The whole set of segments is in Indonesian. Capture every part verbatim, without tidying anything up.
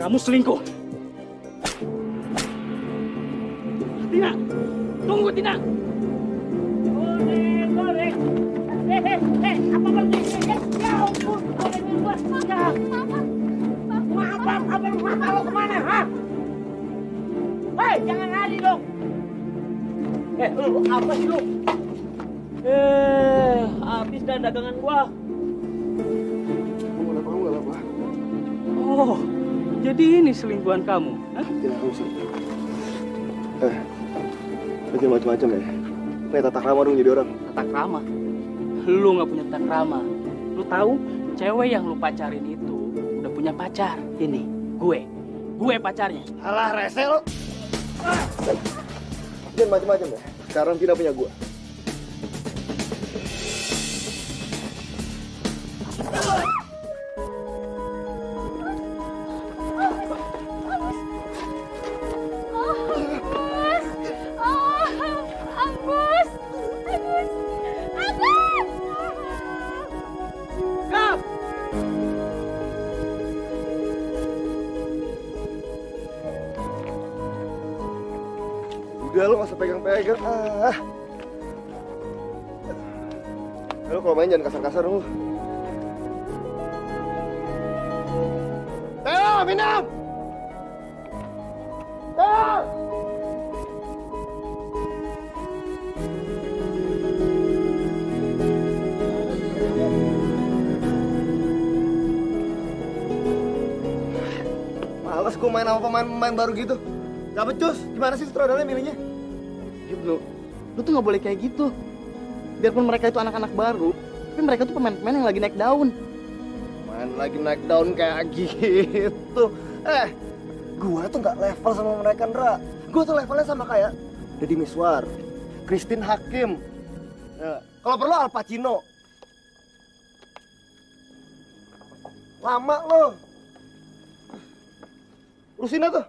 Kamu selingkuh. Tina, tunggu Tina. Boleh, boleh. Eh, eh, eh, apa berarti? Ya ampun, boleh buat ya. Maaf, apa lu mau kemana, ha? Hei, jangan lari dong. Eh, lu apa sih lu? Eh, habis dah dagangan gua. Kamu kenapa? Kamu nggak apa-apa? Oh, jadi ini selingkuhan kamu? Hah? Tidak usah. Eh, bikin macam-macam ya. Kayak tata krama dong jadi orang. Tata krama? Lu nggak punya tata krama. Lu tahu, cewek yang lu pacarin itu udah punya pacar. Ini, gue. Gue pacarnya. Alah, rese lo. Ah. Jangan macam-macam ya. Sekarang tidak punya gua. Udah lo gak usah pegang-pegang. Ah. Lo kalau main jangan kasar-kasar lo. Teo, minum! Teo! Males gue main sama pemain-pemain baru gitu. Gak becus, gimana sih sutradaranya milihnya? Ibnu, lu tuh nggak boleh kayak gitu. Biarpun mereka itu anak-anak baru, tapi mereka tuh pemain-pemain yang lagi naik daun. Main lagi naik daun kayak gitu. Eh, gua tuh nggak level sama mereka, Ndra. Gua tuh levelnya sama kayak Deddy Miswar, Christine Hakim. Ya, kalau perlu Al Pacino. Lama lo. Urusin tuh.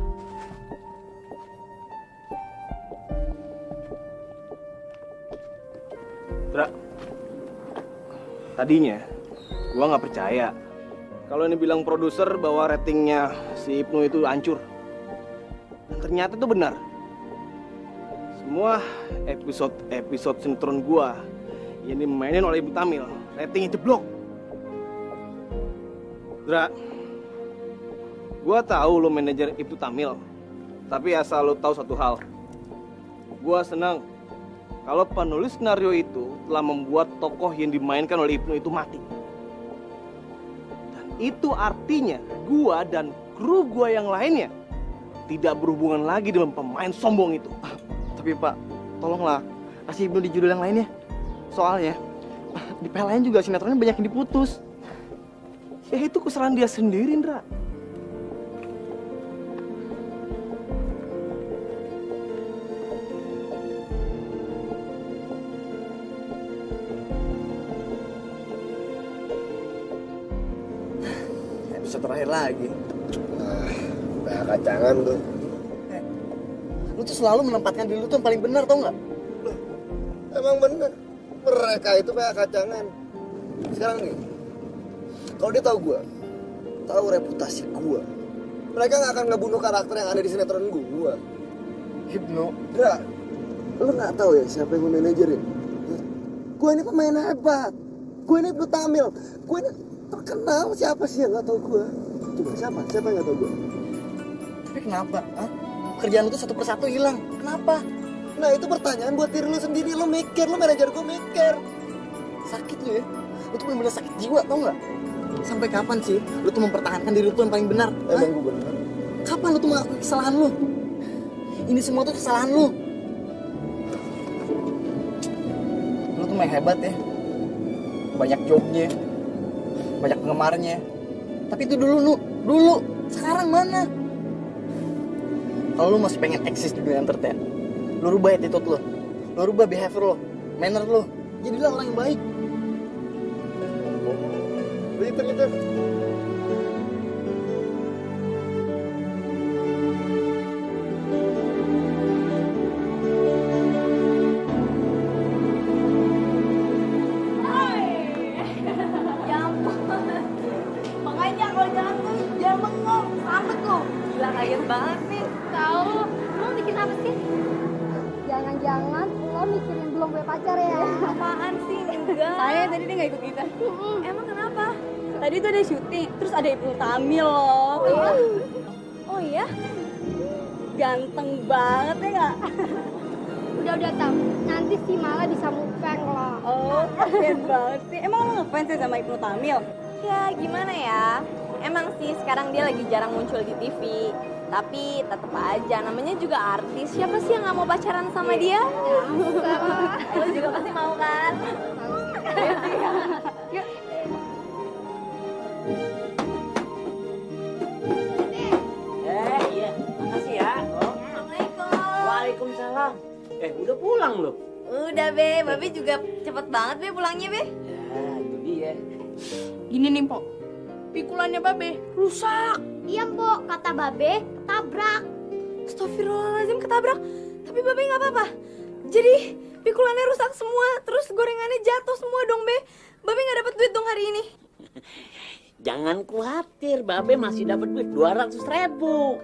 Dra, tadinya gua nggak percaya kalau ini bilang produser bahwa ratingnya si Ibnu itu hancur. Dan ternyata itu benar. Semua episode-episode sinetron gua yang dimainin oleh Ibu Tamil, ratingnya jeblok. Dra, gua tahu lo manajer Ibu Tamil, tapi asal lo tahu satu hal, gua senang kalau penulis skenario itu telah membuat tokoh yang dimainkan oleh Ibnu itu mati. Dan itu artinya gua dan kru gua yang lainnya tidak berhubungan lagi dengan pemain sombong itu. Tapi Pak, tolonglah kasih Ibnu di judul yang lainnya. Soalnya di P L N juga sinetronnya banyak yang diputus. Ya itu kesalahan dia sendiri, Ndra. Episode terakhir lagi. Ah, udah kacangan tuh. Eh, lu tuh selalu menempatkan diri lu tuh yang paling benar, tau nggak? Emang bener. Mereka itu kayak kacangan. Sekarang nih, kalau dia tahu gua, tahu reputasi gua, mereka nggak akan ngebunuh karakter yang ada di sinetron gua. Ibnu, Dra, lu nggak tahu ya siapa yang memanajerin? Gua ini pemain hebat. Gua ini Ibnu Tamil. Gua ini terkenal. Siapa sih yang nggak tahu gua? Coba siapa? Siapa yang nggak tahu gua? tapi kenapa? Hah? Kerjaan lu tuh satu persatu hilang. Kenapa? Nah itu pertanyaan buat diri lu sendiri. Lu mikir, lu manajer gua mikir. Sakit lu ya. Lu tuh bener-bener sakit jiwa, tau nggak? Sampai kapan sih lu tuh mempertahankan diri lu tuh yang paling benar? Emang gua benar. Kapan lu tuh mengakui kesalahan lu? Ini semua tuh kesalahan lu. Lu tuh main hebat ya. Banyak jobnya, banyak penggemarnya. Tapi itu dulu lu, dulu. Sekarang mana? Kalau lu masih pengen eksis di dunia entertain, lu rubah attitude lu, lu rubah behavior lu, manner lu. Jadilah orang yang baik. Begitu gitu. Ya ampun. Makanya kalau jalan tuh jangan bengong, selamat pacar ya? Apaan sih? Enggak. Saya tadi dia nggak ikut kita. Emang kenapa? Tadi tuh ada syuting, terus ada Ibnu Tamil loh. Oh iya? Oh iya? Ganteng banget ya nggak? Udah-udah Tam, nanti si Mala bisa mukbang loh. Oh, keren banget sih. Emang lo ngefans ya sama Ibnu Tamil? Ya gimana ya, emang sih sekarang dia lagi jarang muncul di T V. Tapi tetep aja, namanya juga artis. Siapa sih yang gak mau pacaran sama dia? Lo juga pasti mau kan? Yuk. Eh iya, makasih ya. Oh. Assalamualaikum. Waalaikumsalam. Eh udah pulang loh. Udah be, Babe juga cepet banget be pulangnya be. Ya itu dia. Gini nih, Pok. Pikulannya Babe rusak. Iya, Mbok, kata Babe, ketabrak. Astagfirullahaladzim, ketabrak. Tapi Babe gak apa-apa. Jadi pikulannya rusak semua, terus gorengannya jatuh semua dong be. Babe gak dapet duit dong hari ini. Jangan khawatir, Babe masih dapat duit dua ratus ribu.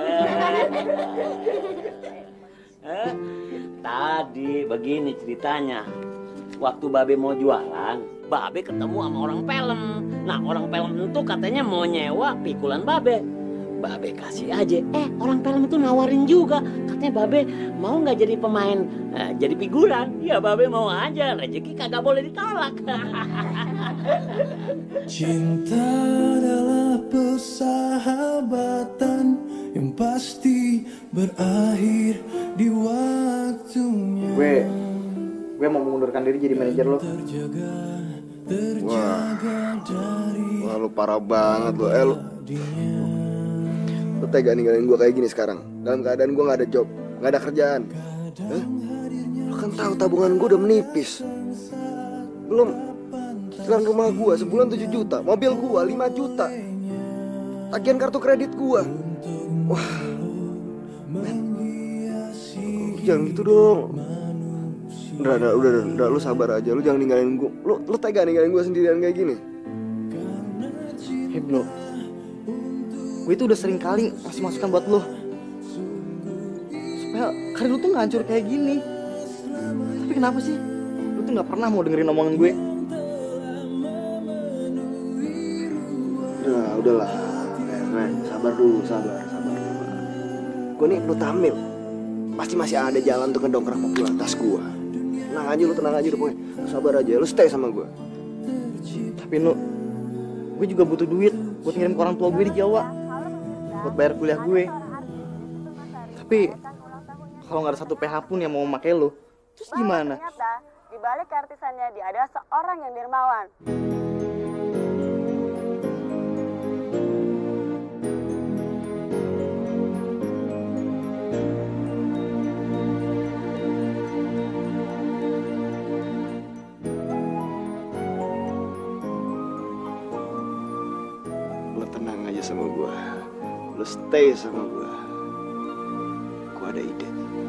Eh, tadi begini ceritanya. Waktu Babe mau jualan, Babe ketemu sama orang film. Nah, orang film itu katanya mau nyewa pikulan Babe. Babe kasih aja. Eh, orang film itu nawarin juga. Katanya Babe mau nggak jadi pemain, eh, jadi figuran. Ya Babe mau aja. Rezeki kagak boleh ditolak. Cinta adalah persahabatan yang pasti berakhir di waktunya. Gue, gue mau mengundurkan diri jadi manajer lo. Wah, wah lu parah banget lo, eh lu. Lu tega ninggalin gue kayak gini sekarang, dalam keadaan gue nggak ada job, nggak ada kerjaan. Eh? Lu kan tahu tabungan gue udah menipis. Belum cicilan rumah gue sebulan tujuh juta, mobil gue lima juta, tagihan kartu kredit gue. Wah, men, lu jangan gitu dong. Udah, udah, udah, udah, lu sabar aja, lu jangan ninggalin gue. Lu, lu tega ninggalin gue sendirian kayak gini. Hei bro, gue itu udah sering kali ngasih masukan buat lo supaya karir lu tuh gak hancur kayak gini. Tapi kenapa sih lu tuh gak pernah mau dengerin omongan gue? Udah, udahlah, eh, men, sabar dulu, sabar, sabar, sabar. Gue nih Ibnu Tamil, pasti masih ada jalan untuk ngedongkrak popularitas gue. Tenang aja lu, tenang aja udah pokoknya. Lu sabar aja, lu stay sama gue. Tapi Nu, gue juga butuh duit buat ngirim ke orang tua gue di Jawa, buat bayar kuliah gue. Tapi kalau nggak ada satu P H pun yang mau memakai lo, terus gimana? Ternyata di balik keartisannya dia adalah seorang yang dermawan. Lu tenang aja sama gue, lu stay sama gue. Gue ada ide.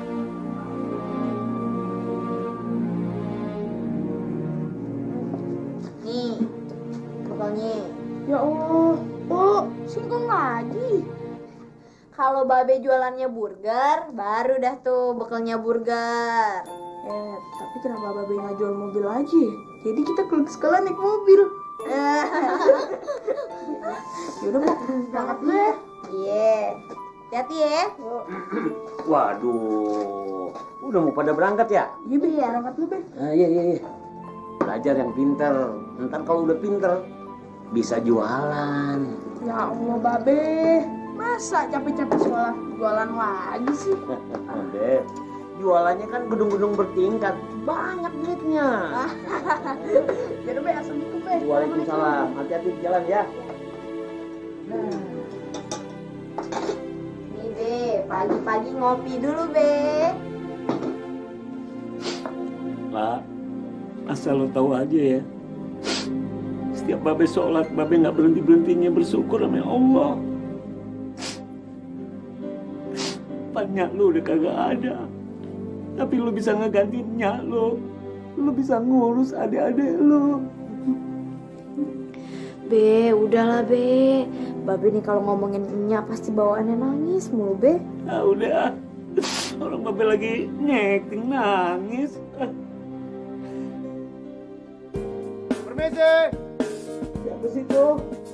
Nih, bekalnya. Ya Allah, oh singkong lagi. Kalau Babe jualannya burger, baru dah tuh bekalnya burger. Eh, tapi kenapa Babe nggak jual mobil aja? Jadi kita ke sekolah naik mobil. Yaudah mau berangkat dulu ya. Iya, hati-hati ya. Waduh, udah mau pada berangkat ya? Iya Be, berangkat dulu Be. Ah, iya, iya, iya. Belajar yang pinter. Ntar kalau udah pinter, bisa jualan. Ya Allah Babe, masa capek-capek sekolah jualan lagi sih? Beb, jualannya kan gedung-gedung bertingkat. Banyak duitnya. Yaudah Be, assalamualaikum Be. Waalaikumsalam. Hati-hati di jalan ya. Nih Be, pagi-pagi ngopi dulu Be. Pak, asal lo tahu aja ya. Setiap Babe sholat, Babe nggak berhenti-berhentinya bersyukur sama Allah. Banyak lu udah kagak ada. Tapi lu bisa ngegantiin nyak lu. Lu bisa ngurus adik-adik lu. Be, udahlah Be. Babe nih kalau ngomongin Enya pasti bawaannya nangis mulu Be. Ah udah. Orang Babe lagi nyekting nangis. Permisi. Siapa sih itu?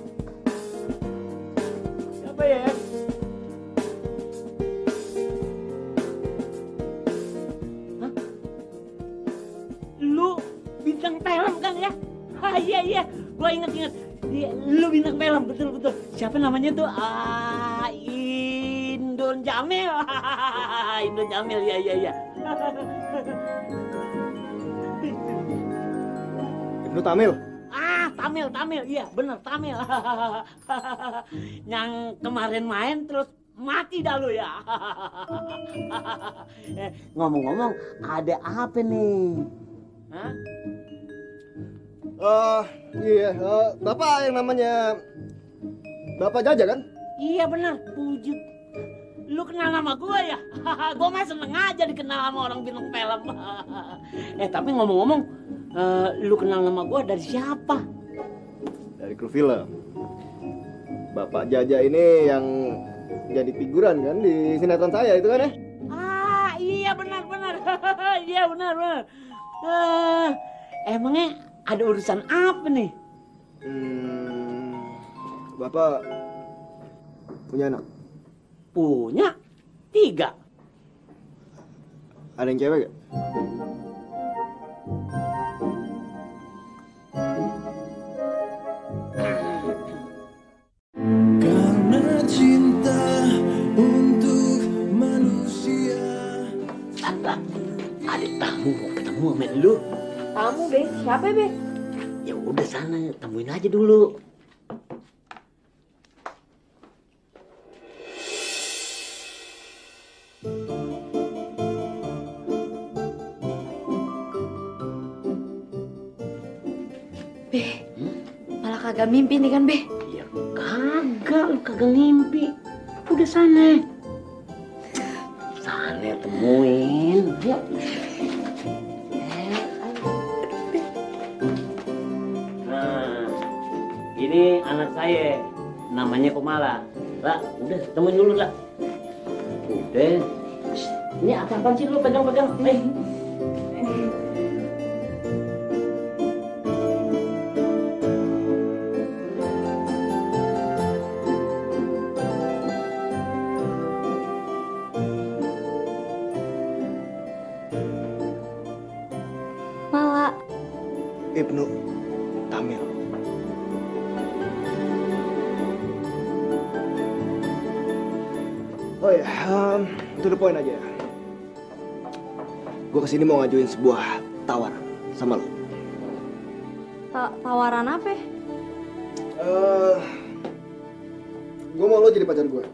Siapa ya? Hah? Lu bintang film kan ya? Ah, iya iya, gua inget-inget. Iya, lu bintang film, betul-betul. Siapa namanya tuh? Ah, Indon Jamil. Indon Jamil, ya iya iya. Ibnu Tamil. Ah, Tamil, Tamil, iya bener Tamil. Yang kemarin main terus mati dah lu ya. Eh, ngomong-ngomong, ada apa nih? Hah? Oh, iya, eh, Bapak yang namanya Bapak Jaja kan? Iya bener, Pujut. Lu kenal nama gua ya? Gua mah seneng aja dikenal sama orang bintang film. Eh, tapi ngomong-ngomong, eh, lu kenal nama gua dari siapa? Dari kru film. Bapak Jaja ini yang jadi figuran kan di sinetron saya itu kan ya? Ah, iya benar-benar. Iya benar-benar. Eh, emangnya ada urusan apa nih? Hmm, Bapak punya anak? Punya tiga. Ada yang cewek gak? Karena cinta untuk manusia. Tanda, ada tamu mau ketemu sama lu. Tamu, Be. Siapa, Be? Ya udah sana, temuin aja dulu. Be, malah kagak mimpi nih kan, Be? Ya kagak, lu kagak ngimpi. Udah sana. Sana temuin. Yuk. Nah, ini anak saya. Namanya Komala. Lah, udah temuin dulu lah. Udah. Shh, ini apa-apaan sih lu pegang-pegang? Eh. Mala. Ibnu Tamil. Oh ya, um, to the point aja. Gue kesini mau ngajuin sebuah tawaran sama lo. Ta- tawaran apa? Uh, gue mau lo jadi pacar gue.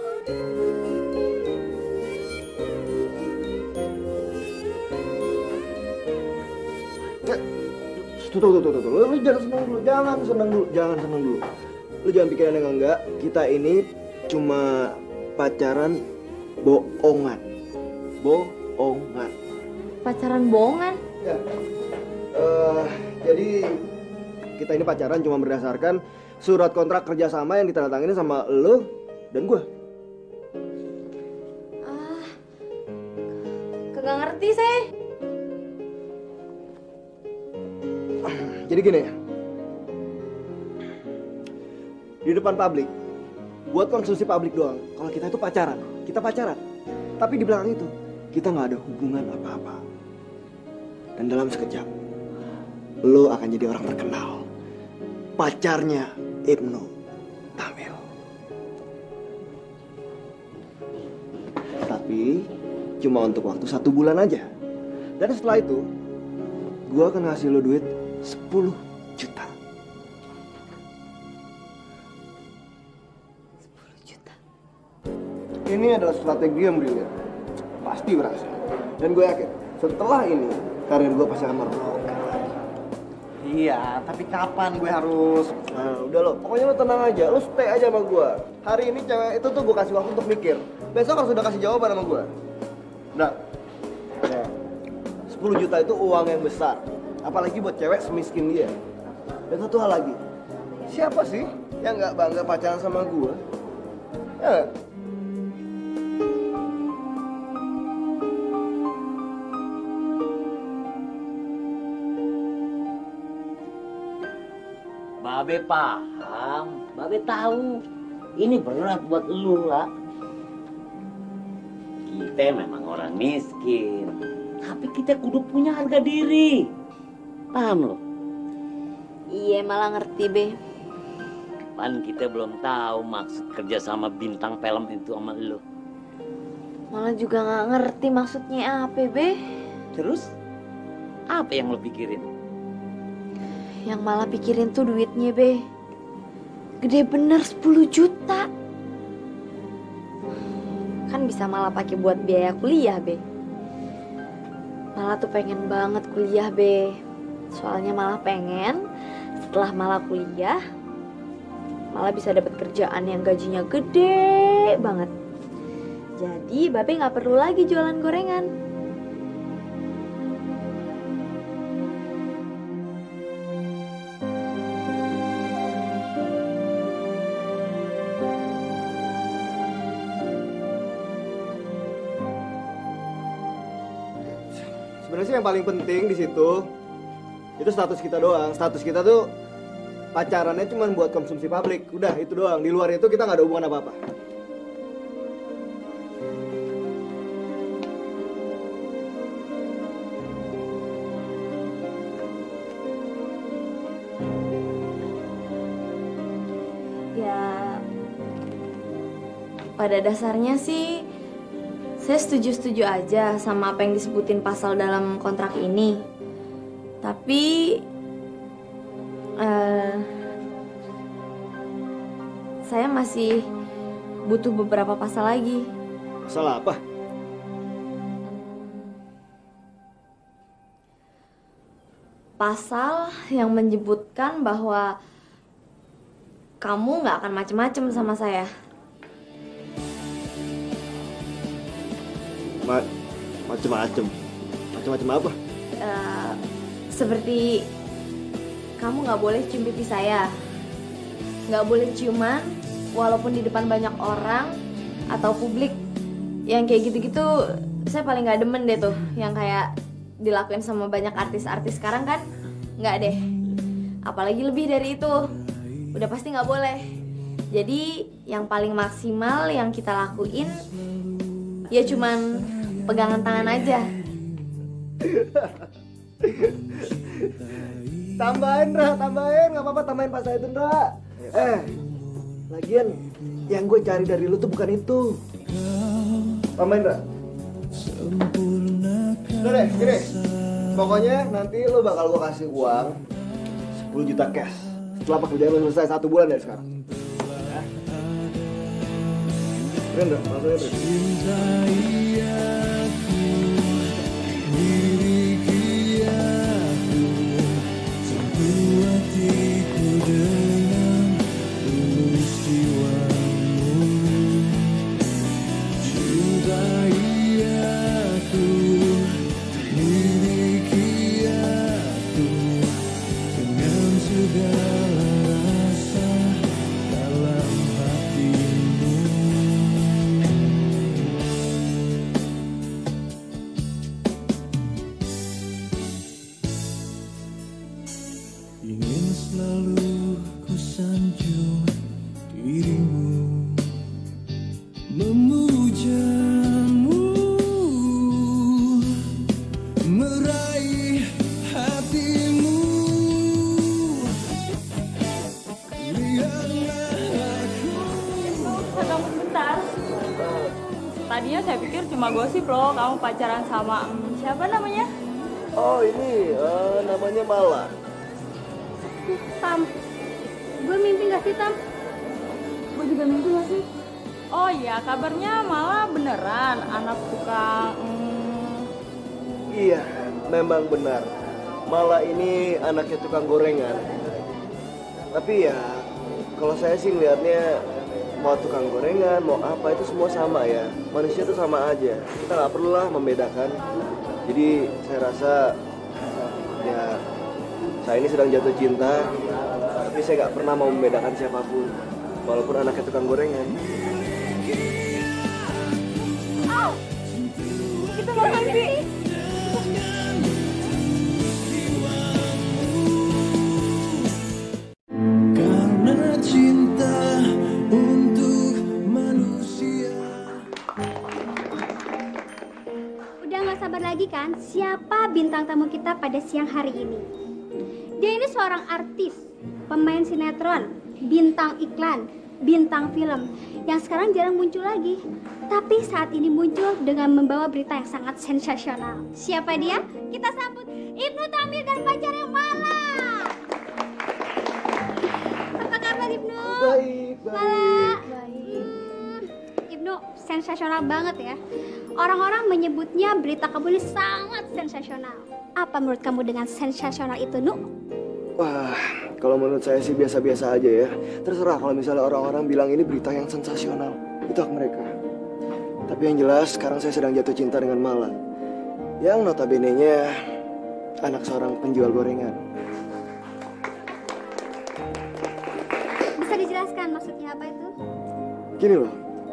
Tuh, tuh, tuh, tuh, tuh, lu, lu jangan seneng dulu, jangan seneng dulu, jangan seneng dulu. Lu jangan pikirin yang enggak, kita ini cuma pacaran bohongan. Bohongan. Pacaran bohongan? Ya. Uh, jadi kita ini pacaran cuma berdasarkan surat kontrak kerjasama yang ditandatangani sama lo dan gue. Ah, kagak ngerti saya. Jadi gini ya, di depan publik, buat konsumsi publik doang. Kalau kita itu pacaran, kita pacaran. Tapi di belakang itu, kita nggak ada hubungan apa-apa. Dan dalam sekejap, lo akan jadi orang terkenal. Pacarnya Ibnu Tamil. Tapi cuma untuk waktu satu bulan aja. Dan setelah itu, gue akan ngasih lo duit sepuluh juta. sepuluh juta. Ini adalah strategi yang brilian. Pasti berhasil. Dan gue yakin setelah ini karir gue pasti akan meroket lagi. Iya, tapi kapan gue harus? Nah, udah lo, pokoknya lo tenang aja, lo stay aja sama gue. Hari ini cewek itu tuh gue kasih waktu untuk mikir. Besok harus udah kasih jawaban sama gue. Nah, ya. sepuluh juta itu uang yang besar. Apalagi buat cewek semiskin dia. Dan satu hal lagi, siapa sih yang nggak bangga pacaran sama gue? Ya nggak? Babe paham, Babe tahu. Ini berat buat lu lah. Kita memang orang miskin, tapi kita kudu punya harga diri. Paham lo? Iya, malah ngerti, Be. Pan kita belum tahu maksud kerja sama bintang film itu sama lo. Malah juga nggak ngerti maksudnya apa, Be. Terus apa yang lo pikirin? Yang malah pikirin tuh duitnya, Be. Gede bener sepuluh juta. Kan bisa malah pakai buat biaya kuliah, Be. Malah tuh pengen banget kuliah, Be. Soalnya malah pengen setelah malah kuliah malah bisa dapat kerjaan yang gajinya gede banget. Jadi Babe nggak perlu lagi jualan gorengan. Sebenarnya sih yang paling penting di situ itu status kita doang. Status kita tuh pacarannya cuma buat konsumsi publik. Udah itu doang. Di luar itu kita nggak ada hubungan apa-apa. Ya, pada dasarnya sih saya setuju-setuju aja sama apa yang disebutin pasal dalam kontrak ini. Tapi uh, saya masih butuh beberapa pasal lagi. Pasal apa? Pasal yang menyebutkan bahwa kamu nggak akan macem-macem sama saya. Ma macem-macem. Macem-macem apa? Uh, seperti kamu nggak boleh cium pipi saya, nggak boleh ciuman walaupun di depan banyak orang atau publik. Yang kayak gitu-gitu saya paling nggak demen deh tuh, yang kayak dilakuin sama banyak artis-artis sekarang kan. Nggak deh, apalagi lebih dari itu udah pasti nggak boleh. Jadi yang paling maksimal yang kita lakuin ya cuman pegangan tangan aja. Tambahin, Ra, tambahin, nggak apa-apa, tambahin pasal itu, Ra. Eh, lagian yang gue cari dari lu tuh bukan itu. Tambahin, Ra. Udah deh, gini. Pokoknya nanti lu bakal gue kasih uang sepuluh juta cash setelah pekerjaan lu selesai satu bulan dari sekarang. Ya. Keren, Ra, maksudnya Bri. Tadinya saya pikir cuma gosip loh, kamu pacaran sama hmm, siapa namanya? Oh ini, uh, namanya Mala. Tam, gue mimpi gak sih, Tam? Gue juga mimpi gak sih? Oh iya, kabarnya malah beneran anak tukang... Hmm... Iya, memang benar. Mala ini anaknya tukang gorengan. Tapi ya, kalau saya sih ngeliatnya mau tukang gorengan, mau apa itu semua sama ya. Manusia itu sama aja. Kita nggak perlu lah membedakan. Jadi saya rasa ya saya ini sedang jatuh cinta, tapi saya nggak pernah mau membedakan siapapun, walaupun anaknya tukang gorengan. Oh, kita makan sih. gak sabar lagi kan siapa bintang tamu kita pada siang hari ini? Dia ini seorang artis, pemain sinetron, bintang iklan, bintang film yang sekarang jarang muncul lagi. Tapi saat ini muncul dengan membawa berita yang sangat sensasional. Siapa dia? Kita sambut Ibnu Tamil dan pacarnya Mala. Apa kabar Ibnu? Baik, Mala. Baik. Hmm, Ibnu, sensasional banget ya. Orang-orang menyebutnya berita kamu ini sangat sensasional. Apa menurut kamu dengan sensasional itu, Nu? Wah, kalau menurut saya sih biasa-biasa aja ya. Terserah kalau misalnya orang-orang bilang ini berita yang sensasional. Itu hak mereka. Tapi yang jelas sekarang saya sedang jatuh cinta dengan Mala. Yang notabene-nya anak seorang penjual gorengan. Bisa dijelaskan maksudnya apa itu? Gini loh.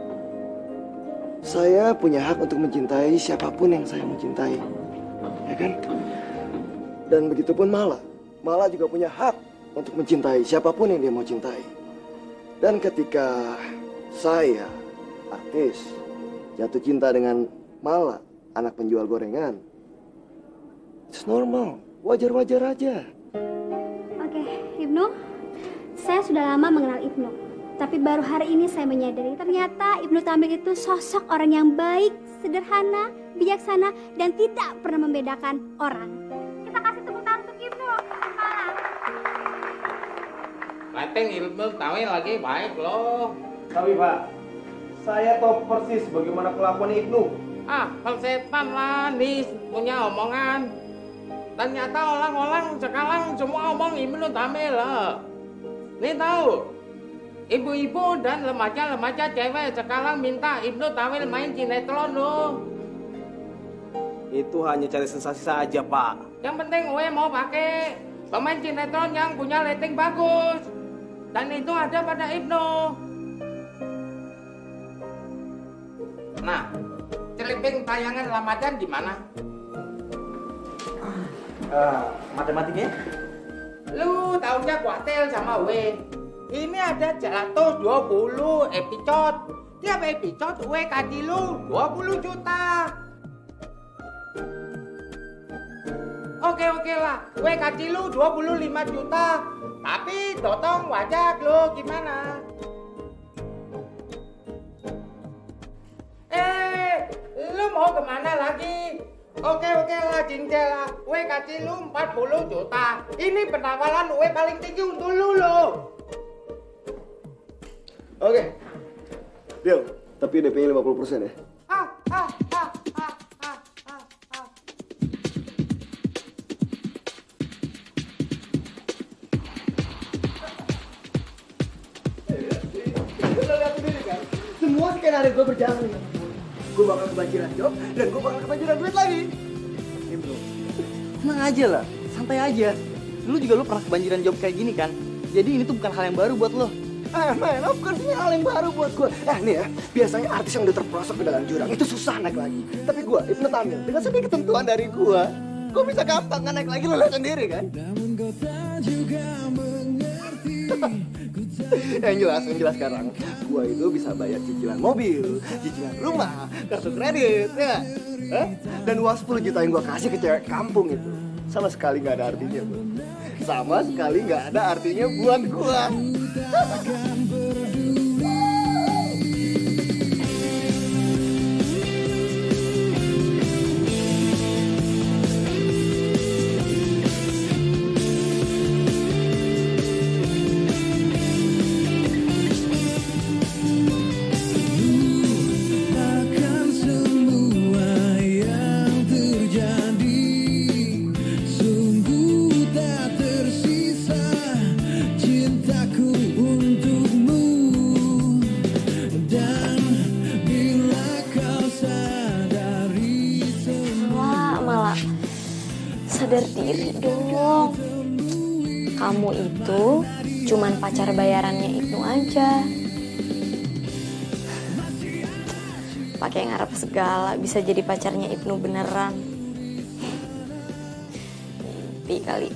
Saya punya hak untuk mencintai siapapun yang saya mau cintai. Ya kan? Dan begitupun Mala. Mala juga punya hak untuk mencintai siapapun yang dia mau cintai. Dan ketika saya, artis, jatuh cinta dengan Mala, anak penjual gorengan, it's normal, wajar-wajar aja. Oke, Ibnu, saya sudah lama mengenal Ibnu. Tapi baru hari ini saya menyadari ternyata Ibnu Tamil itu sosok orang yang baik, sederhana, bijaksana, dan tidak pernah membedakan orang. Kita kasih tepuk tangan untuk Ibnu. Lateng Ibnu Tamil lagi baik loh. Tapi Pak, saya tahu persis bagaimana kelakuan Ibnu. Ah, bang setan lah, nih punya omongan. Ternyata orang-orang sekarang semua omong Ibnu Tamil lah. Nih tahu, ibu-ibu dan remaja-remaja cewek sekarang minta Ibnu Tamil main sinetron loh. Itu hanya cari sensasi saja, Pak. Yang penting gue mau pakai pemain sinetron yang punya rating bagus. Dan itu ada pada Ibnu. Nah, celiping tayangan Ramadan di mana? Uh, matematiknya? Lu taunya kuatel sama gue. Ini ada seratus dua puluh episode. Tiap episode gue kasih lu dua puluh juta. Oke oke lah, gue kasih lu dua puluh lima juta. Tapi dotong wajah lu gimana? Eh, lu mau kemana lagi? Oke oke lah cincel lah, gue kasih lu empat puluh juta. Ini penawaran gue paling tinggi untuk lu lo. Oke, deal. Tapi D P-nya lima puluh persen ya. Ah, ah, ah, ah, ah, ah, ah. Lo lihat sendiri kan? Semua skenario gue berjalan. Gue bakal kebanjiran job dan gue bakal kebanjiran duit lagi. Eh bro, tenang aja lah, santai aja. Dulu juga lo pernah kebanjiran job kayak gini kan? Jadi ini tuh bukan hal yang baru buat lo. Eh men, of course ini hal yang baru buat gue. Eh nih ya, biasanya artis yang udah terperosok ke dalam jurang itu susah naik lagi. Tapi gue, Ibnu Tamil, dengan sedikit ketentuan dari gue, gue bisa gampang kan naik lagi, lo lihat sendiri kan? Yang jelas, yang jelas sekarang, gue itu bisa bayar cicilan mobil, cicilan rumah, kartu kredit, ya. Eh? Dan uang sepuluh juta yang gue kasih ke cewek kampung itu sama sekali nggak ada artinya, bro. Sama sekali nggak ada artinya buat gue. Sadar diri dong. Kamu itu cuman pacar bayarannya Ibnu aja. Pakai ngarep segala bisa jadi pacarnya Ibnu beneran. Mimpi kali.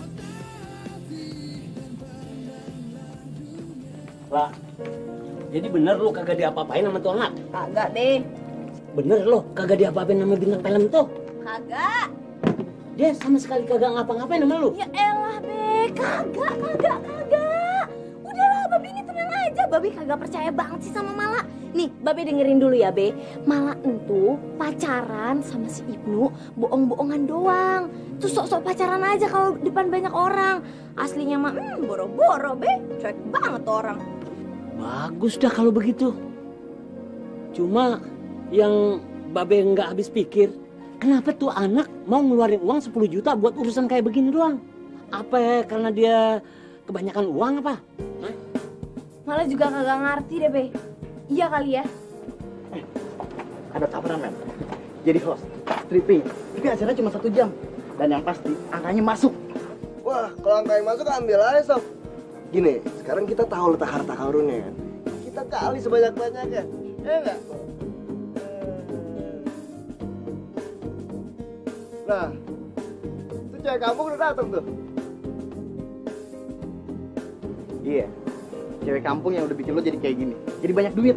Lah, jadi bener lu kagak diapa-apain sama tuh anak? Kagak deh. Bener lu kagak diapa-apain sama bintang film tuh? Kagak. Dia sama sekali kagak ngapa-ngapain sama lu. Ya elah, Be. Kagak, kagak, kagak. Udahlah, Babe ini tenang aja. Babe kagak percaya banget sih sama Mala. Nih, Babe dengerin dulu ya, Be. Mala entu pacaran sama si Ibnu bohong-bohongan doang. Tuh sok-sok pacaran aja kalau depan banyak orang. Aslinya mah hmm, boro-boro, Be. Cuek banget tuh orang. Bagus dah kalau begitu. Cuma yang Babe nggak habis pikir, kenapa tuh anak mau ngeluarin uang sepuluh juta buat urusan kayak begini doang? Apa ya, karena dia kebanyakan uang apa? Hah? Malah juga kagak ngerti deh, Be. Iya kali ya. Eh, ada tawaran, men. Jadi host, stripping. Tapi acaranya cuma satu jam. Dan yang pasti, angkanya masuk. Wah, kalau angka yang masuk ambil aja, Sob. Gini, sekarang kita tahu letak harta karunnya. Kita kali sebanyak-banyaknya. Ya enggak? Nah, itu cewek kampung udah datang tuh. Iya. Cewek kampung yang udah bikin lo jadi kayak gini. Jadi banyak duit.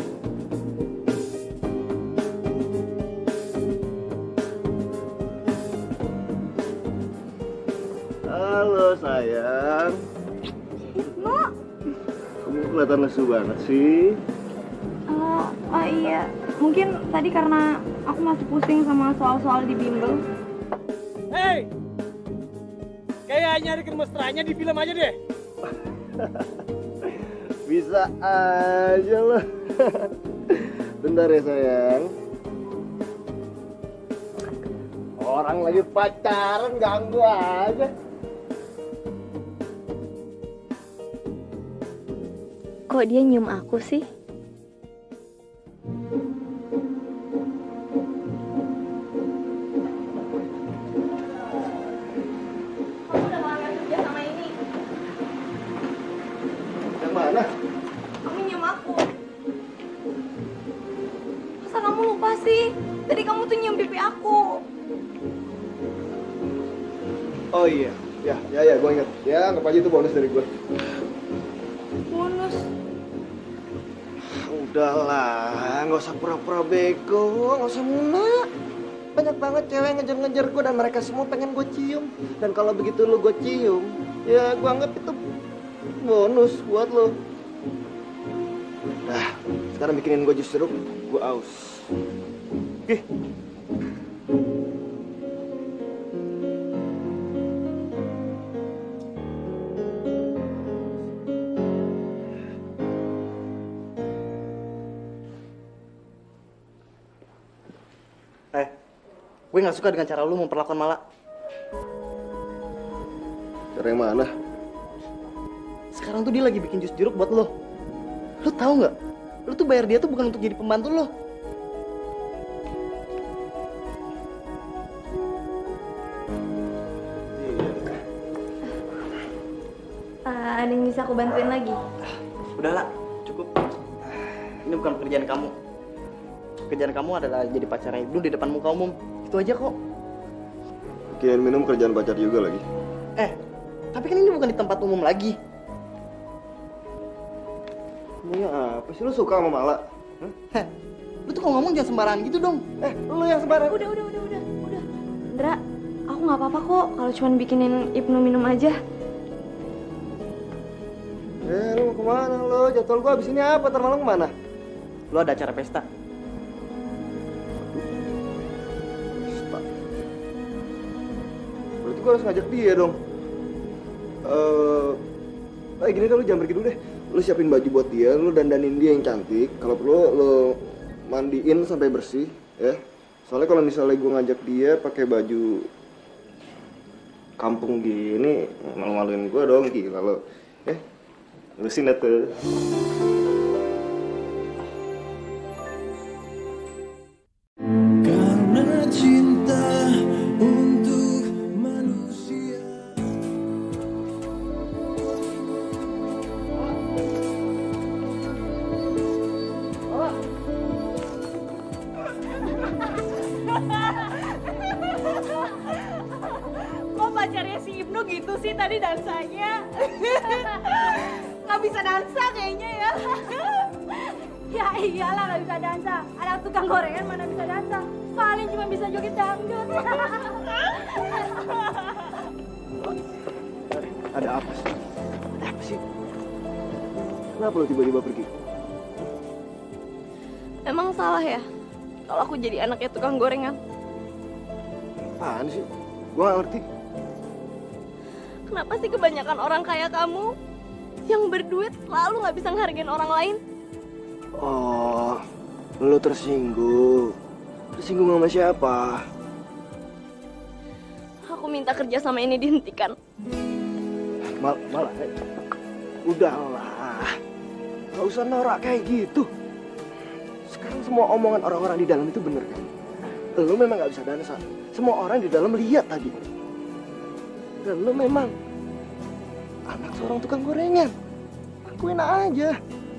Halo sayang. Ibnu. Kamu kelihatan lesu banget sih. Oh, oh iya. Mungkin tadi karena aku masih pusing sama soal-soal di bimbel. Hei, kayak nyari kemesraannya di film aja deh. Bisa aja loh. Bentar ya sayang. Orang lagi pacaran ganggu aja. Kok dia nyium aku sih? Kamu udah ngelamar kerja sama ini? Yang mana? Kamu nyium aku. Masa kamu lupa sih? Tadi kamu tuh nyium pipi aku. Oh iya, ya, ya, ya, gue inget. Ya, anggap aja itu bonus dari gue. Bonus. Udahlah, nggak usah pura-pura bego, nggak usah muna. Banyak banget cewek ngejar-ngejar gue dan mereka semua pengen gue cium. Dan kalau begitu lu gue cium, ya gue anggap itu bonus buat lo. Nah, sekarang bikinin gue jus jeruk, gue aus. Oke. Eh, gue gak suka dengan cara lu memperlakukan Mala. Cara yang mana? Sekarang tuh dia lagi bikin jus jeruk buat lo. Lo tahu nggak? Lo tuh bayar dia tuh bukan untuk jadi pembantu lo. Uh, ada yang bisa aku bantuin lagi? Udahlah, cukup. Ini bukan pekerjaan kamu. Pekerjaan kamu adalah jadi pacarnya Ibnu di depan muka umum. Itu aja kok. Kian minum kerjaan pacar juga lagi. Eh, tapi kan ini bukan di tempat umum lagi. Ini apa sih, lu suka sama Mala? Heh, lu tuh kalau ngomong jangan sembarangan gitu dong. Eh, lu yang sembarangan. Udah, udah, udah, udah, udah. Ndra, aku nggak apa-apa kok kalau cuma bikinin Ibnu minum aja. Eh, lu mau kemana lo? Jadwal gua abis ini apa? Ntar malam kemana? Lu ada acara pesta. Pesta. Berarti gua harus ngajak dia dong. Eh, eh gini deh, lu jangan pergi dulu deh. Lu siapin baju buat dia, lu dandanin dia yang cantik. Kalau perlu lu mandiin sampai bersih, ya. Soalnya kalau misalnya gua ngajak dia pakai baju kampung gini, malu-maluin gua dong, gila lo. Eh, lusin tuh. Karena cinta untuk manusia. Kok pacarnya si Ibnu gitu sih tadi dansanya? Nggak bisa dansa kayaknya ya. Ya iyalah nggak bisa dansa. Anak tukang gorengan mana bisa dansa. Paling yang cuma bisa joget dangdut. Ada apa sih? Ada apa sih? Kenapa lo tiba-tiba pergi? Emang salah ya kalau aku jadi anaknya tukang gorengan? Apaan sih? Gue gak ngerti. Kenapa sih kebanyakan orang kayak kamu yang berduit selalu nggak bisa ngehargain orang lain? Oh, lo tersinggung. Tersinggung sama siapa? Aku minta kerja sama ini dihentikan. Mal malah, eh. Udahlah. Gak usah norak kayak gitu. Sekarang semua omongan orang-orang di dalam itu bener kan? Lo memang gak bisa dansa. Semua orang di dalam lihat tadi. Dan lo memang anak seorang tukang gorengan. Akuin aja.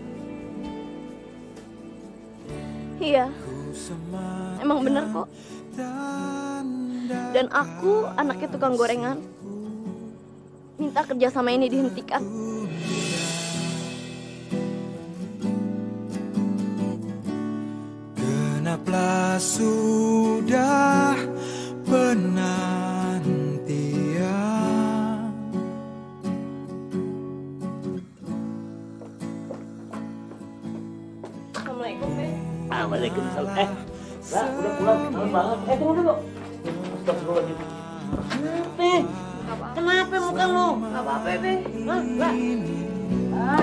Iya, emang bener kok. Dan aku anaknya tukang gorengan. Minta kerja sama ini dihentikan. Genaplah sudah penantian. Assalamualaikum, Be. Waalaikumsalam. Eh, lah udah pulang. Malam banget. Eh, tunggu dulu. Astagfirullahaladzim. Kenapa? Kenapa muka lu? Gak apa-apa, Be. Hah? Lah. Ah.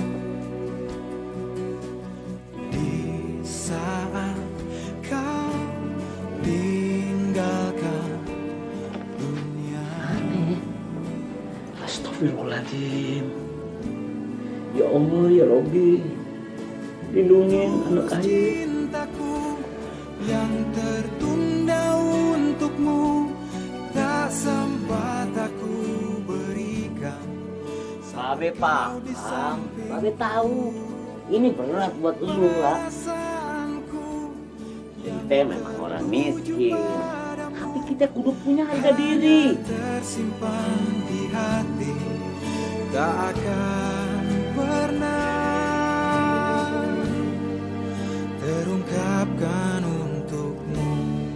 Di saat kau tinggalkan dunia. Astagfirullahaladzim. Ya Allah, ya Robbi. Lindungin anak ayah. Cintaku yang tertunda untukmu tak sempat aku berikan. Babe paham, Babe tahu. Ini berat buat lu lah. Kita memang orang miskin, tapi kita kudu punya harga diri. Tersimpan di hati, tak akan pernah terungkapkan untukmu.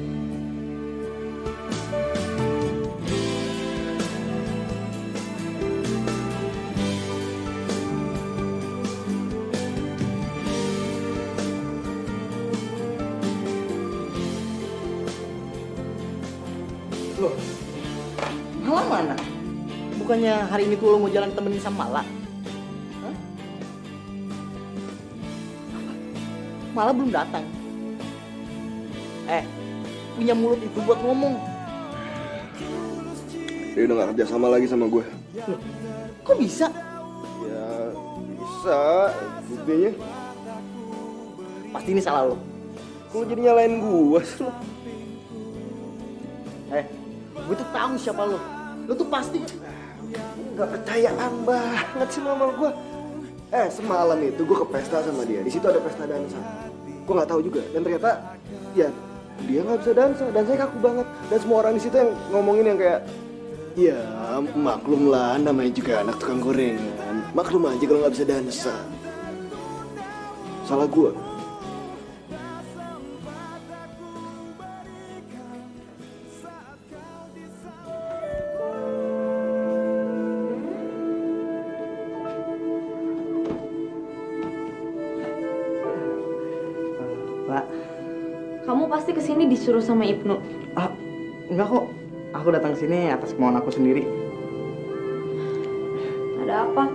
Loh, Mala mana? Bukannya hari ini tuh lo mau jalan temenin sama Mala? Hah? Mala belum datang. Eh, punya mulut itu buat ngomong. Dia udah gak kerja sama lagi sama gue. Loh, kok bisa? Ya, bisa. Buktinya. Pasti ini salah lo. Kok jadi nyalain gue sih lo? Eh, gue tuh tahu siapa lo. Lo tuh pasti Gak percayaan banget sih sama gue. Eh, semalam itu gue ke pesta sama dia. Di situ ada pesta dansa. Gue nggak tahu juga. Dan ternyata, ya dia nggak bisa dansa. Dansanya kaku banget. Dan semua orang di situ yang ngomongin yang kayak, ya maklum lah, namanya juga anak tukang gorengan. Maklum aja kalau nggak bisa dansa. Salah gue. Pak. Kamu pasti kesini disuruh sama Ibnu. Ah, enggak kok. Aku datang ke sini atas kemauan aku sendiri. Ada apa?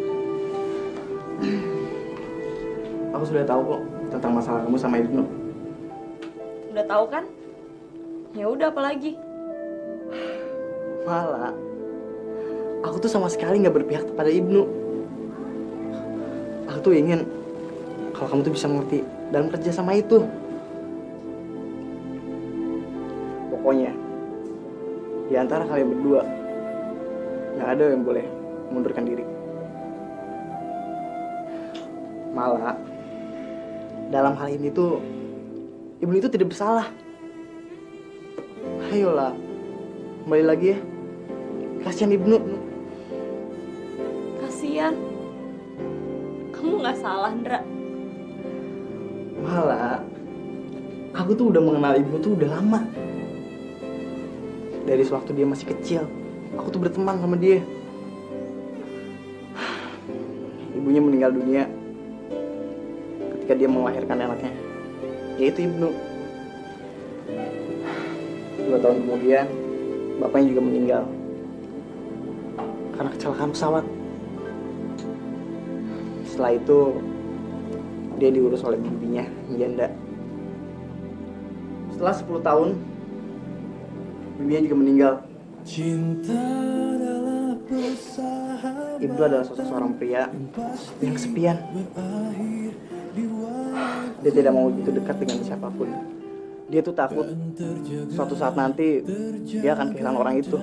Aku sudah tahu kok tentang masalah kamu sama Ibnu. Udah tahu kan? Ya udah, apalagi? Malah, aku tuh sama sekali nggak berpihak kepada Ibnu. Aku tuh ingin kalau kamu tuh bisa mengerti dalam kerja sama itu. Pokoknya, di antara kalian berdua, nggak ada yang boleh mundurkan diri. Malah, dalam hal ini tuh, Ibnu itu tidak bersalah. Ayolah, kembali lagi ya. Kasihan Ibnu. Kasian. Kamu nggak salah, Ndra. Malah, Aku tuh udah mengenal Ibnu tuh udah lama. Dari sewaktu dia masih kecil, aku tuh berteman sama dia. Ibunya meninggal dunia ketika dia melahirkan anaknya, yaitu Ibnu. Dua tahun kemudian, bapaknya juga meninggal karena kecelakaan pesawat. Setelah itu, dia diurus oleh bibinya, janda. Setelah sepuluh tahun, bibinya juga meninggal. Ibnu adalah sosok seorang pria yang kesepian. Dia tidak mau begitu dekat dengan siapapun. Dia tuh takut suatu saat nanti dia akan kehilangan orang itu.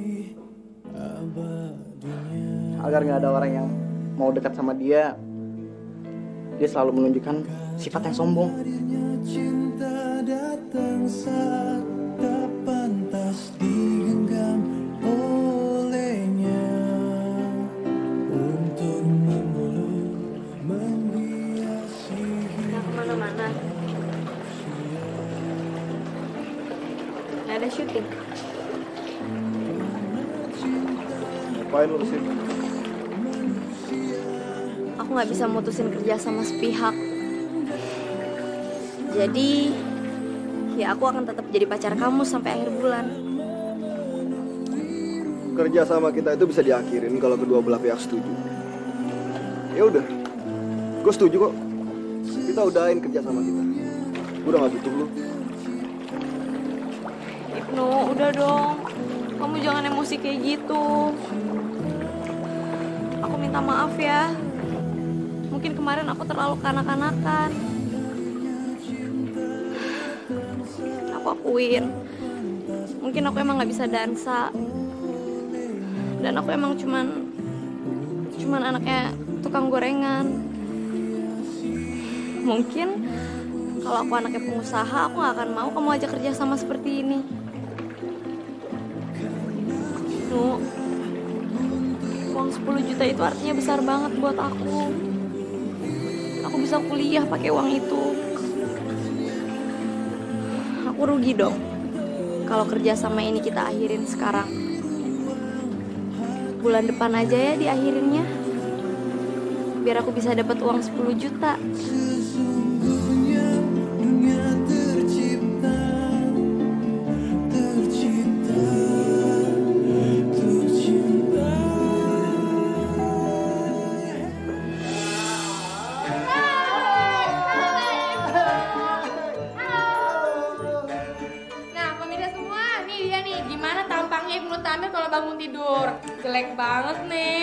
Agar nggak ada orang yang mau dekat sama dia, dia selalu menunjukkan sifat yang sombong. Cinta datang saat tak pantas digenggam olehnya, untuk memeluk menghiasi. Nggak kemana-mana. Nggak ada syuting. Ngapain lu kesini? Aku nggak bisa mutusin kerja sama sepihak. Jadi, ya aku akan tetap jadi pacar kamu sampai akhir bulan. Kerja sama kita itu bisa diakhirin kalau kedua belah pihak setuju. Ya udah, gue setuju kok. Kita udahin kerja sama kita. Gue udah gak butuh lu. Ibnu, udah dong. Kamu jangan emosi kayak gitu. Aku minta maaf ya. Mungkin kemarin aku terlalu kanak-kanakan. Aku akuin, mungkin aku emang gak bisa dansa. Dan aku emang cuman Cuman anaknya tukang gorengan. Mungkin kalau aku anaknya pengusaha, aku gak akan mau kamu ajak kerja sama seperti ini. Nu, uang sepuluh juta itu artinya besar banget buat aku. Aku bisa kuliah pakai uang itu. Aku rugi dong kalau kerja sama ini kita akhirin sekarang. Bulan depan aja ya diakhirinnya, biar aku bisa dapat uang sepuluh juta. Sesungguhnya dunia tercipta, tercipta untuk cinta. Nah, pemirsa semua, nih dia nih, gimana tampangnya Ibnu Tamil kalau bangun tidur? Jelek banget nih.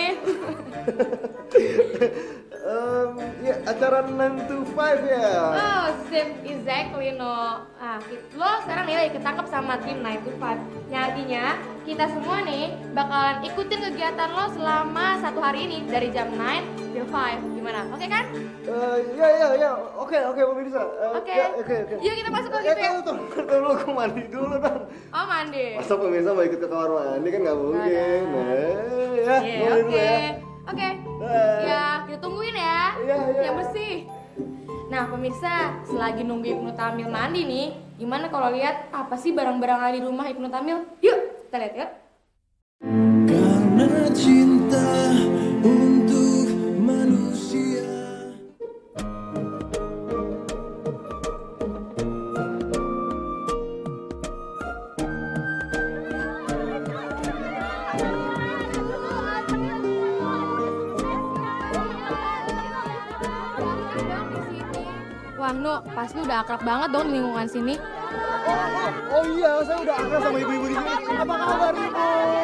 um, ya acara nine to five ya. Oh, same exactly no. Ah, lo sekarang nih lagi ketangkep sama tim nine to five. Yang artinya kita semua nih bakalan ikutin kegiatan lo selama satu hari ini dari jam nine till five. Gimana? Oke okay, kan? Uh, ya ya ya, oke oke pemirsa. Uh, Oke. ya, Oke oke. Yuk kita masuk ke Eh, gitu ya. tunggu, tunggu, tunggu, aku mandi dulu dong. Oh, mandi. Masa pemirsa mau ikut ke kamar mandi kan nggak mungkin. Nah, ya, Iya, mandi dulu oke. ya. Oke. Eh. Ya, kita tungguin ya. Iya, iya. Yang bersih. Nah, pemirsa, selagi nunggu Ibnu Tamil mandi nih, gimana kalau lihat apa sih barang-barang ada di rumah Ibnu Tamil? Yuk, kita lihat yuk. Karena cinta untuk manusia. Wah, Nu, pas lu udah akrab banget dong di lingkungan sini. Oh iya, saya udah akrab sama ibu-ibu di sini. Apa kabar ibu?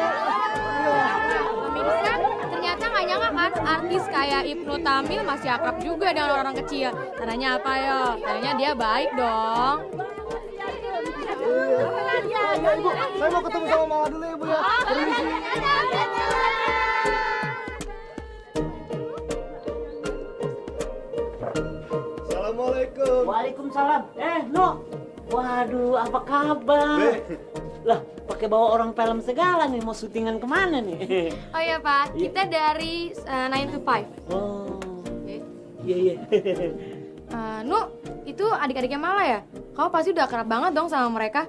Pemirsa, ternyata nggak nyangka kan artis kayak Ibnu Tamil masih akrab juga dengan orang-orang kecil. Tandanya apa ya? Tandanya dia baik dong. Iya, iya ibu. Saya mau ketemu sama mama dulu ya ibu ya. Permisi. Assalamualaikum. Waalaikumsalam. Eh, No. Waduh, apa kabar? Be. Lah, pakai bawa orang film segala nih, mau syutingan kemana nih? Oh iya Pak, kita dari uh, nine to five. Oh, Oke. iya iya. Uh, Nu, itu adik-adiknya Mala ya? Kamu pasti udah akrab banget dong sama mereka.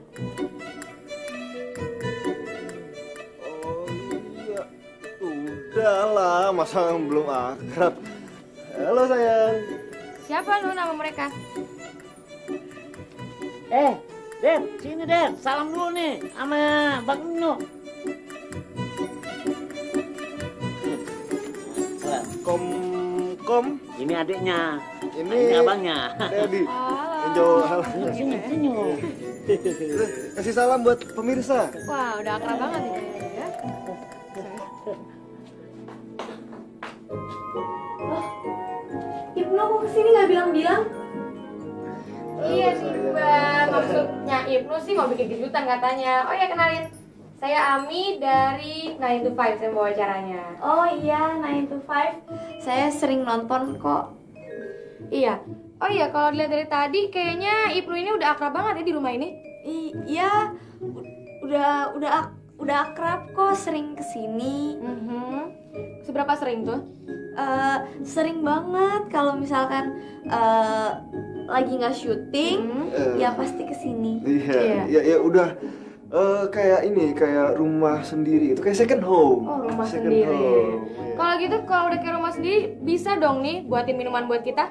Oh iya, udah lah, masa belum akrab. Halo sayang. Siapa lu nama mereka? Eh, Den, sini Den, salam dulu nih sama Bang Nino. Kom, kom. Ini adiknya, Ini, ini abangnya. Dedi. Halo. Enjo, halo. Senyum, senyum. Kasih salam buat pemirsa. Wah, udah akrab banget nih kayaknya ya. Ibnu kok kesini nggak bilang-bilang? Iya nih Bang, maksudnya Ibnu sih mau bikin kejutan katanya. Oh ya kenalin, saya Ami dari nine to five, saya bawa acaranya. Oh iya, nine to five. Saya sering nonton kok. Iya. Oh iya, kalau dilihat dari tadi kayaknya Ibnu ini udah akrab banget ya di rumah ini. I- Iya, u- udah udah ak- udah akrab kok, sering kesini. Mhm. Seberapa sering tuh? Eh, sering banget kalau misalkan eh, lagi nggak syuting, Eh, ya pasti kesini. Iya, Iya. ya, ya udah. Eh, kayak ini, kayak rumah sendiri. Itu kayak second home. Oh, rumah Second sendiri. home, iya. Kalau gitu kalau udah kayak rumah sendiri bisa dong nih buatin minuman buat kita.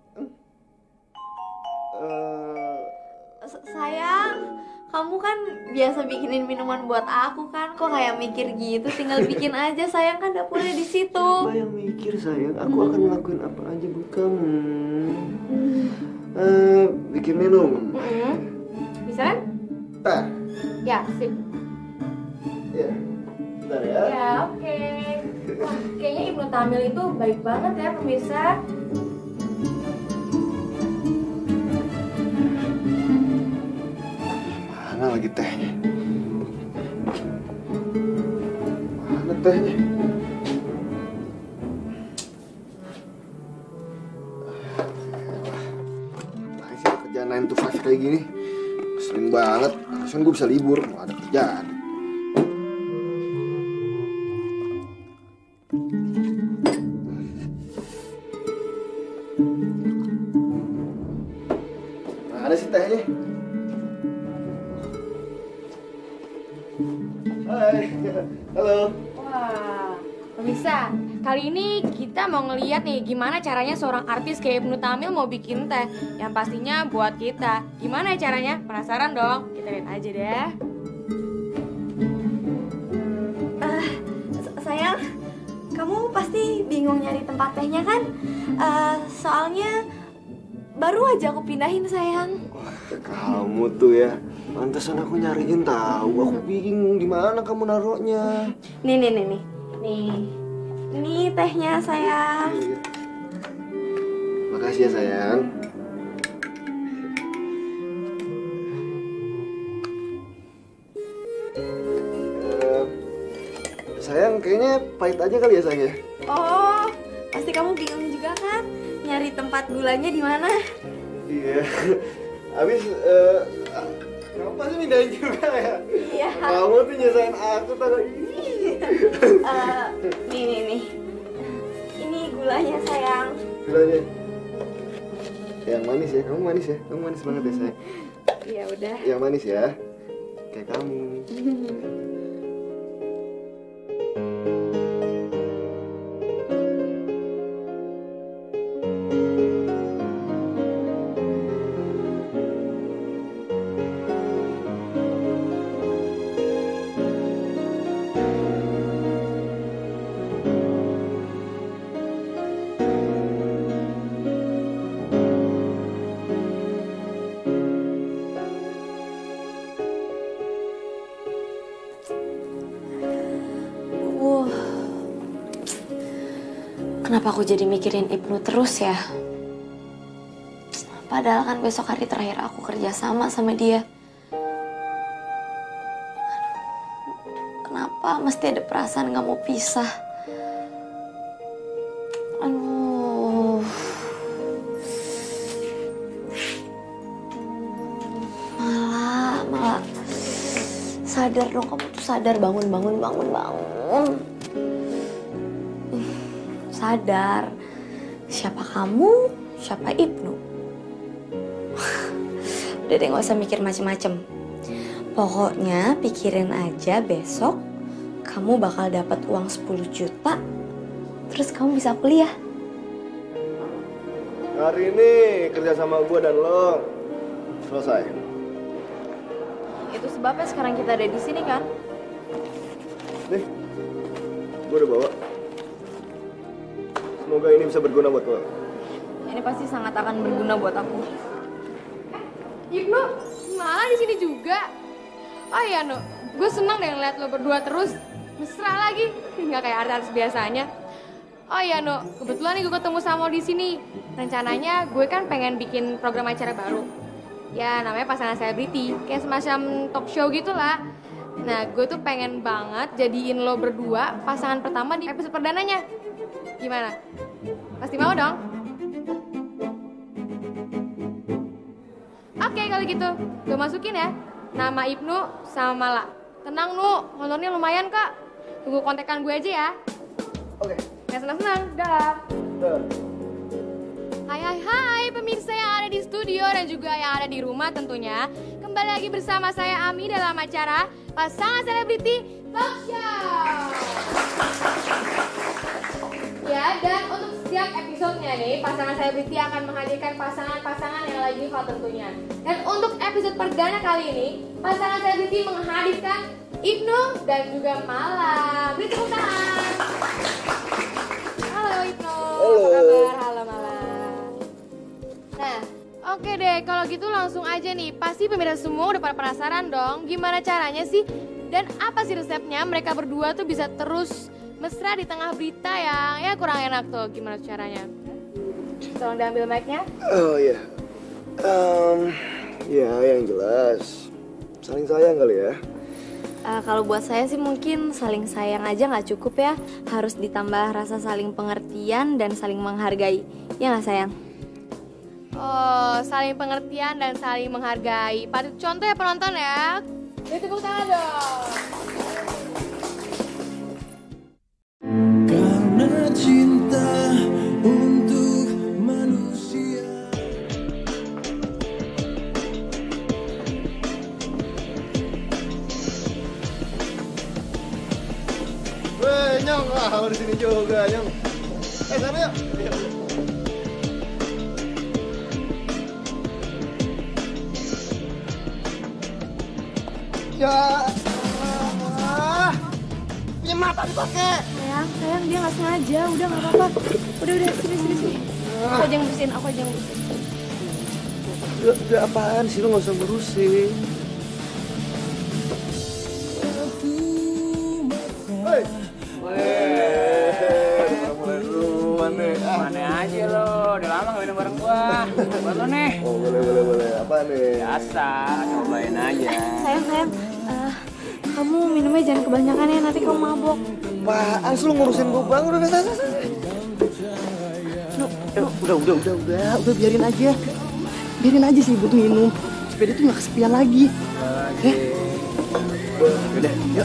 Eh, S- Sayang, kamu kan biasa bikinin minuman buat aku kan? Kok kayak mikir gitu? Tinggal bikin aja, sayang, kan dapurnya di situ. apa yang mikir sayang? Aku akan lakuin apa aja buat kamu. Eh, bikin minum. Mhm. Bisa kan? Tah. Ya, sip. Ya. Bentar ya. Ya, oke. Wah, kayaknya Ibnu Tamil itu baik banget ya pemirsa. Mana lagi tehnya? Mana tehnya? Apaan sih kerjaan nine to five kayak gini? Sering banget. Harusnya gue bisa libur, nggak ada kerjaan. Mana sih tehnya? Hai, halo. Wah, pemirsa, kali ini kita mau ngeliat nih gimana caranya seorang artis kayak Ibnu Tamil mau bikin teh yang pastinya buat kita. Gimana ya caranya? Penasaran dong? Kita lihat aja deh. Eh, s- sayang, kamu pasti bingung nyari tempat tehnya kan? Eh, soalnya baru aja aku pindahin, sayang. Kamu tuh ya, pantesan aku nyariin tahu. Aku bingung di mana kamu naruhnya. Nih, nih, nih, nih. Nih. Ini tehnya, sayang. Makasih ya sayang. Eh, sayang, kayaknya pahit aja kali ya sayang ya. Oh, pasti kamu bingung juga kan? Nyari tempat gulanya di mana? Iya. Habis eh kenapa sih mindahin juga ya? Iya. Kamu tuh nyesain aku tau. Eh, nih, nih, nih. Ini gulanya, sayang. Gulanya. Yang manis ya, kamu manis ya, kamu manis banget ya sayang. Iya, udah. Yang manis ya, kayak kamu. Wuh. Kenapa aku jadi mikirin Ibnu terus ya? Padahal kan besok hari terakhir aku kerja sama sama dia. Kenapa mesti ada perasaan gak mau pisah? Aduh. Malah, malah. Sadar dong, kamu tuh sadar. Bangun, bangun, bangun, bangun. Sadar. Siapa kamu, siapa Ibnu? Udah deh, nggak usah mikir macem-macem. Pokoknya pikirin aja besok kamu bakal dapat uang sepuluh juta, terus kamu bisa kuliah. Hari ini kerja sama gue dan lo selesai. Itu sebabnya sekarang kita ada di sini kan? Nih, gue udah bawa. Semoga ini bisa berguna buat lo. Ini pasti sangat akan berguna buat aku. Ibnu, malah di sini juga. Oh iya, No. Gue senang deh ngeliat lo berdua terus mesra lagi. Nggak kayak artis biasanya. Oh iya, No. Kebetulan nih gue ketemu sama lo di sini. Rencananya gue kan pengen bikin program acara baru. Ya, namanya Pasangan Selebriti. Kayak semacam talk show gitulah. Nah, gue tuh pengen banget jadiin lo berdua pasangan pertama di episode perdananya. Gimana? Pasti mau dong? Oke, kalau gitu, gue masukin ya. Nama Ibnu sama Mala. Tenang, Nu. Honornya lumayan, Kak. Tunggu kontekan gue aja ya. Oke. Nggak senang-senang. Dah. Dah. Hai, hai, hai pemirsa yang ada di studio dan juga yang ada di rumah tentunya. Kembali lagi bersama saya Ami dalam acara Pasangan Selebriti Talk Show. Ya, dan untuk setiap episodenya nih, Pasangan Selebriti akan menghadirkan pasangan-pasangan yang lagi hot tentunya. Dan untuk episode perdana kali ini, Pasangan Selebriti menghadirkan Ibnu dan juga Mala. Beri tepuk tangan. Halo Ibnu. Halo. Apa kabar? Halo Mala. Nah, oke deh, kalau gitu langsung aja nih. Pasti pemirsa semua udah pada penasaran dong, gimana caranya sih? Dan apa sih resepnya mereka berdua tuh bisa terus mesra di tengah berita yang ya kurang enak tuh. Gimana caranya? Tolong diambil mic-nya. Oh iya. Um, ya yang jelas saling sayang kali ya. Uh, kalau buat saya sih mungkin saling sayang aja nggak cukup ya. Harus ditambah rasa saling pengertian dan saling menghargai. Ya nggak sayang? Oh, saling pengertian dan saling menghargai. Patut contoh ya penonton ya. Beri tepuk tangan dong. Karena cinta untuk manusia. Weh, Nyong, ah, di sini juga, Nyong. Eh, sana yuk. Ya, ah, punya mata dipakai. Sayang, sayang dia nggak sengaja. Udah nggak apa-apa. Udah, udah sini, sini, sini. Aku aja yang bersihin, aku aja yang bersihin. Udah, udah apaan sih, lo nggak usah ngurusin. Hei, mulai duluan nih. Mana aja lo, udah lama gak minum bareng gua. Buat lo nih. Oh, boleh, boleh, boleh. Apa nih? Biasa, cobain aja. Sayang, sayang. Uh, kamu minumnya jangan kebanyakan ya, nanti kamu mabok. Apaan sih lo ngurusin gue bang? Udah, udah, udah, udah. No, no, udah, udah, udah, udah, udah biarin aja. Biarin aja sih butuh minum. Supaya dia tuh gak kesepian lagi. Ya? Udah, yuk.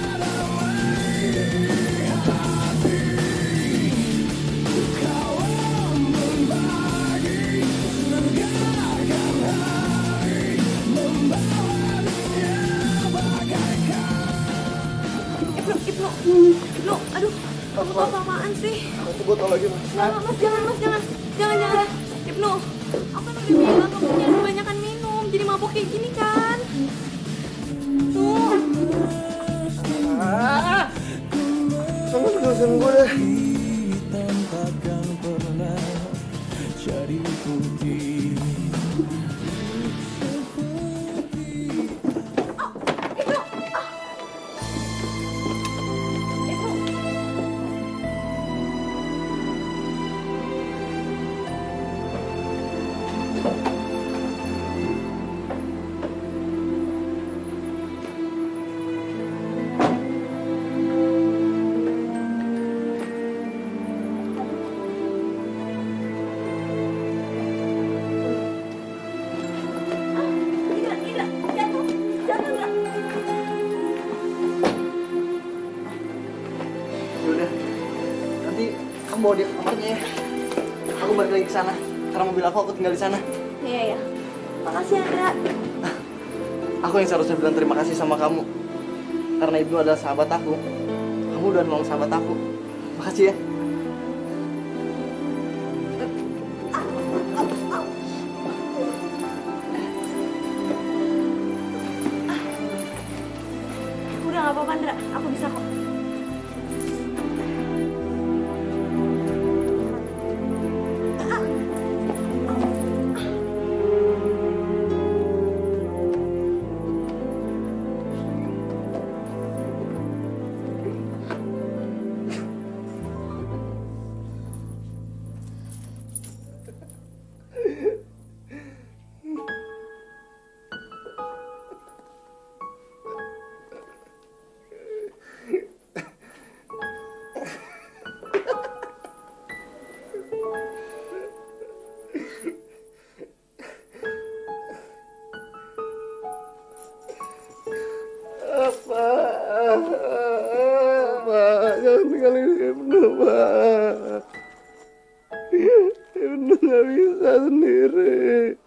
Ibnu, aduh, kamu tuh apaan sih? Aku botol lagi mas. Mas, mas, jangan, mas, jangan, jangan, jangan. Ibnu, aku kan udah bilang kamu jangan kebanyakan minum, jadi mabuk kayak gini kan? Tuh. Ah, kamu terusin gue deh. Takkan pernah jadi putih. Kamu bawa dia ke kamarnya ya. Aku balik lagi ke sana. Karena mobil aku aku tinggal di sana. Iya, ya. Makasih Andra. Aku yang seharusnya bilang terima kasih sama kamu. Karena Ibnu adalah sahabat aku. Kamu udah nolong sahabat aku. Makasih ya. Udah gak apa-apa Andra, aku bisa kok. Jangan tinggalin Ibnu, Pak. Ibnu gak bisa sendiri.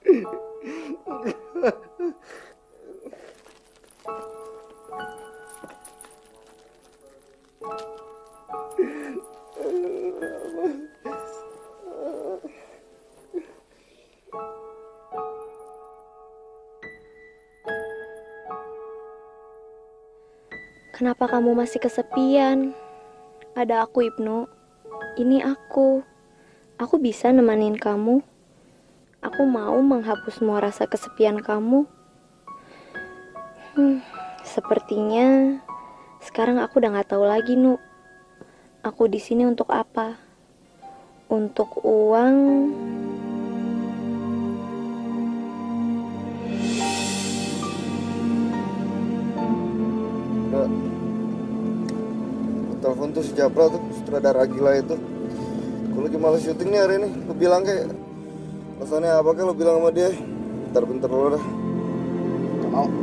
Kenapa kamu masih kesepian? Ada aku, Ibnu. Ini aku. Aku bisa nemenin kamu. Aku mau menghapus semua rasa kesepian kamu. Hmm, sepertinya sekarang aku udah gak tahu lagi, Nu. Aku di sini untuk apa? Untuk uang? Mbak, telepon tuh si Japra tuh, sutradara gila itu. Gue lagi males syuting nih hari ini. Lu bilang kayak alasannya apa kayak lu bilang sama dia. Bentar-bentar lu dah. Gak mau.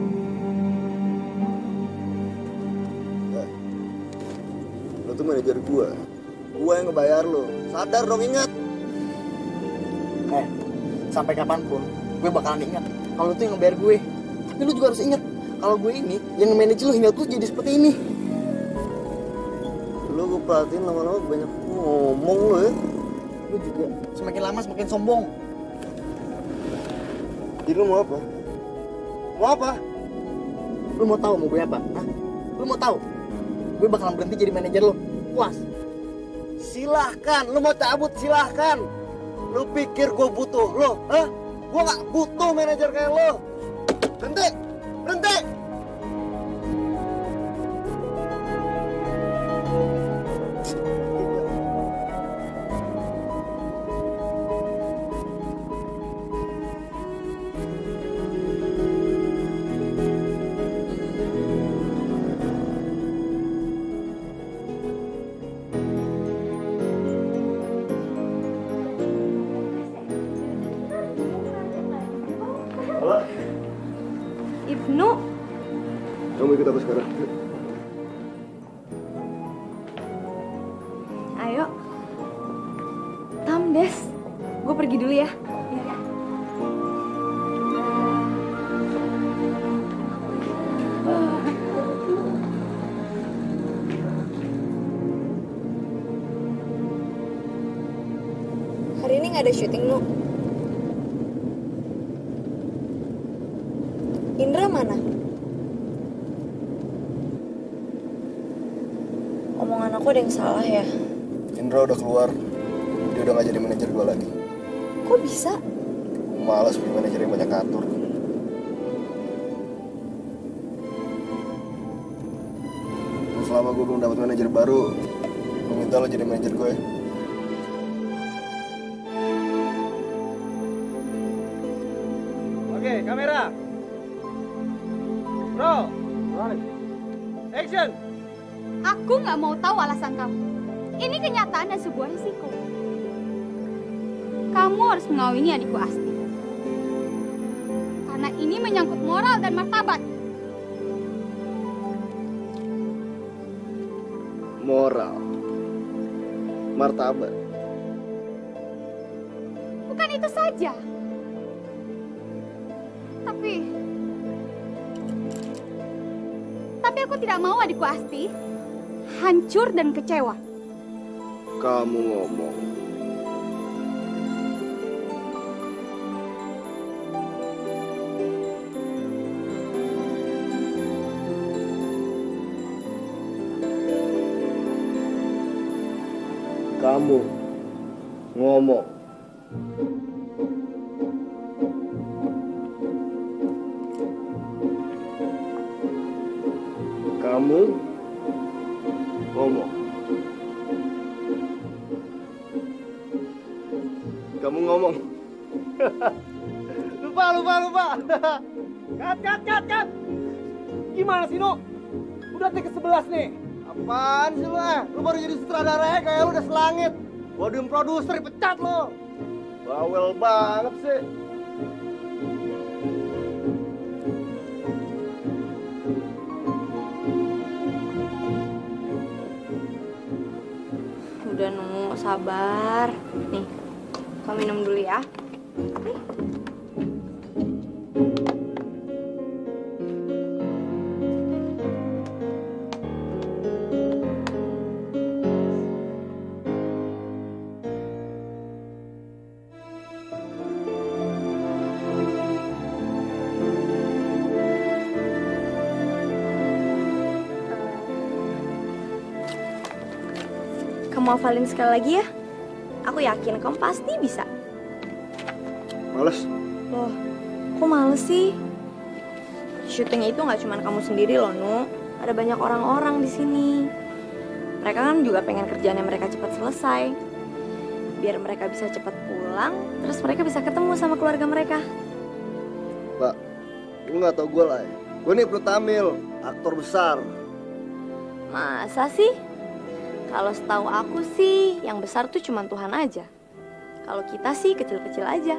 Eh, lu tuh manajer gua. Gua yang ngebayar lu. Sadar dong, ingat. Eh, sampai kapanpun gue bakalan ingat kalau tuh yang ngebayar gue. Tapi lu juga harus ingat kalau gue ini yang nge-manage lu hingga tuh jadi seperti ini. Lu gue perhatiin lama-lama banyak ngomong lu ya. Lu juga semakin lama semakin sombong. Jadi lu mau apa? Mau apa? Lu mau tahu mau gue apa? Hah? Lu mau tahu? Gue bakalan berhenti jadi manajer lu. Puas? Silahkan, lu mau cabut silahkan. Lu pikir gue butuh lu? Hah? Gue gak butuh manajer kayak lu. Berhenti! Berhenti! Halo? Ibnu, Kamu ikut aku sekarang. ayo. Tam, Des. Gue pergi dulu ya. Iya. Hari ini nggak ada syuting, Nu. Indra mana? Omongan aku ada yang salah ya? Indra udah keluar. Dia udah gak jadi manajer gue lagi. Kok bisa? Malas punya manajer yang banyak atur. Dan selama gue belum dapat manajer baru, gue minta lo jadi manajer gue. Oke, kamera. Bro. Action. Aku nggak mau tahu alasan kamu. Ini kenyataan dan sebuah risiko. Kamu harus mengawini adikku Asti. Karena ini menyangkut moral dan martabat. Moral. Martabat. Bukan itu saja. Tapi aku tidak mau adikku Asti hancur dan kecewa. Kamu ngomong. Kamu ngomong. Kamu ngomong. Kamu ngomong. Lupa, lupa, lupa. Kat, kat, kat, kat. Gimana sih, No? Udah take sebelas nih. Apaan sih lu, eh? Lu baru jadi sutradara ya, kayak lu udah selangit. Podium produser dipecat lo. Bawel banget sih. Udah Nu, sabar. Nih, kau minum dulu ya. Kamu hafalin sekali lagi ya. Aku yakin kamu pasti bisa. Males. Loh, kok males sih? Syuting itu nggak cuma kamu sendiri loh, Nu. Ada banyak orang-orang di sini. Mereka kan juga pengen kerjaannya mereka cepat selesai. Biar mereka bisa cepat pulang, terus mereka bisa ketemu sama keluarga mereka. Pak, lu nggak tau gue lah ya. Gue nih Ibnu Tamil, aktor besar. Masa sih? Kalau setahu aku sih, yang besar tuh cuma Tuhan aja. Kalau kita sih kecil-kecil aja.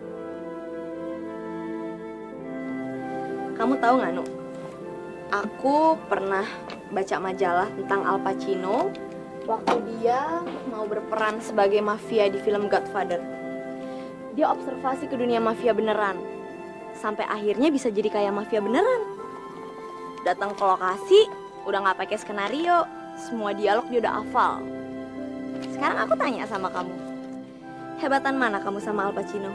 Kamu tahu nggak, Nu? Aku pernah baca majalah tentang Al Pacino waktu dia mau berperan sebagai mafia di film Godfather. Dia observasi ke dunia mafia beneran, sampai akhirnya bisa jadi kayak mafia beneran. Datang ke lokasi, udah nggak pakai skenario, semua dialog dia udah hafal. Sekarang aku tanya sama kamu, hebatan mana kamu sama Al Pacino?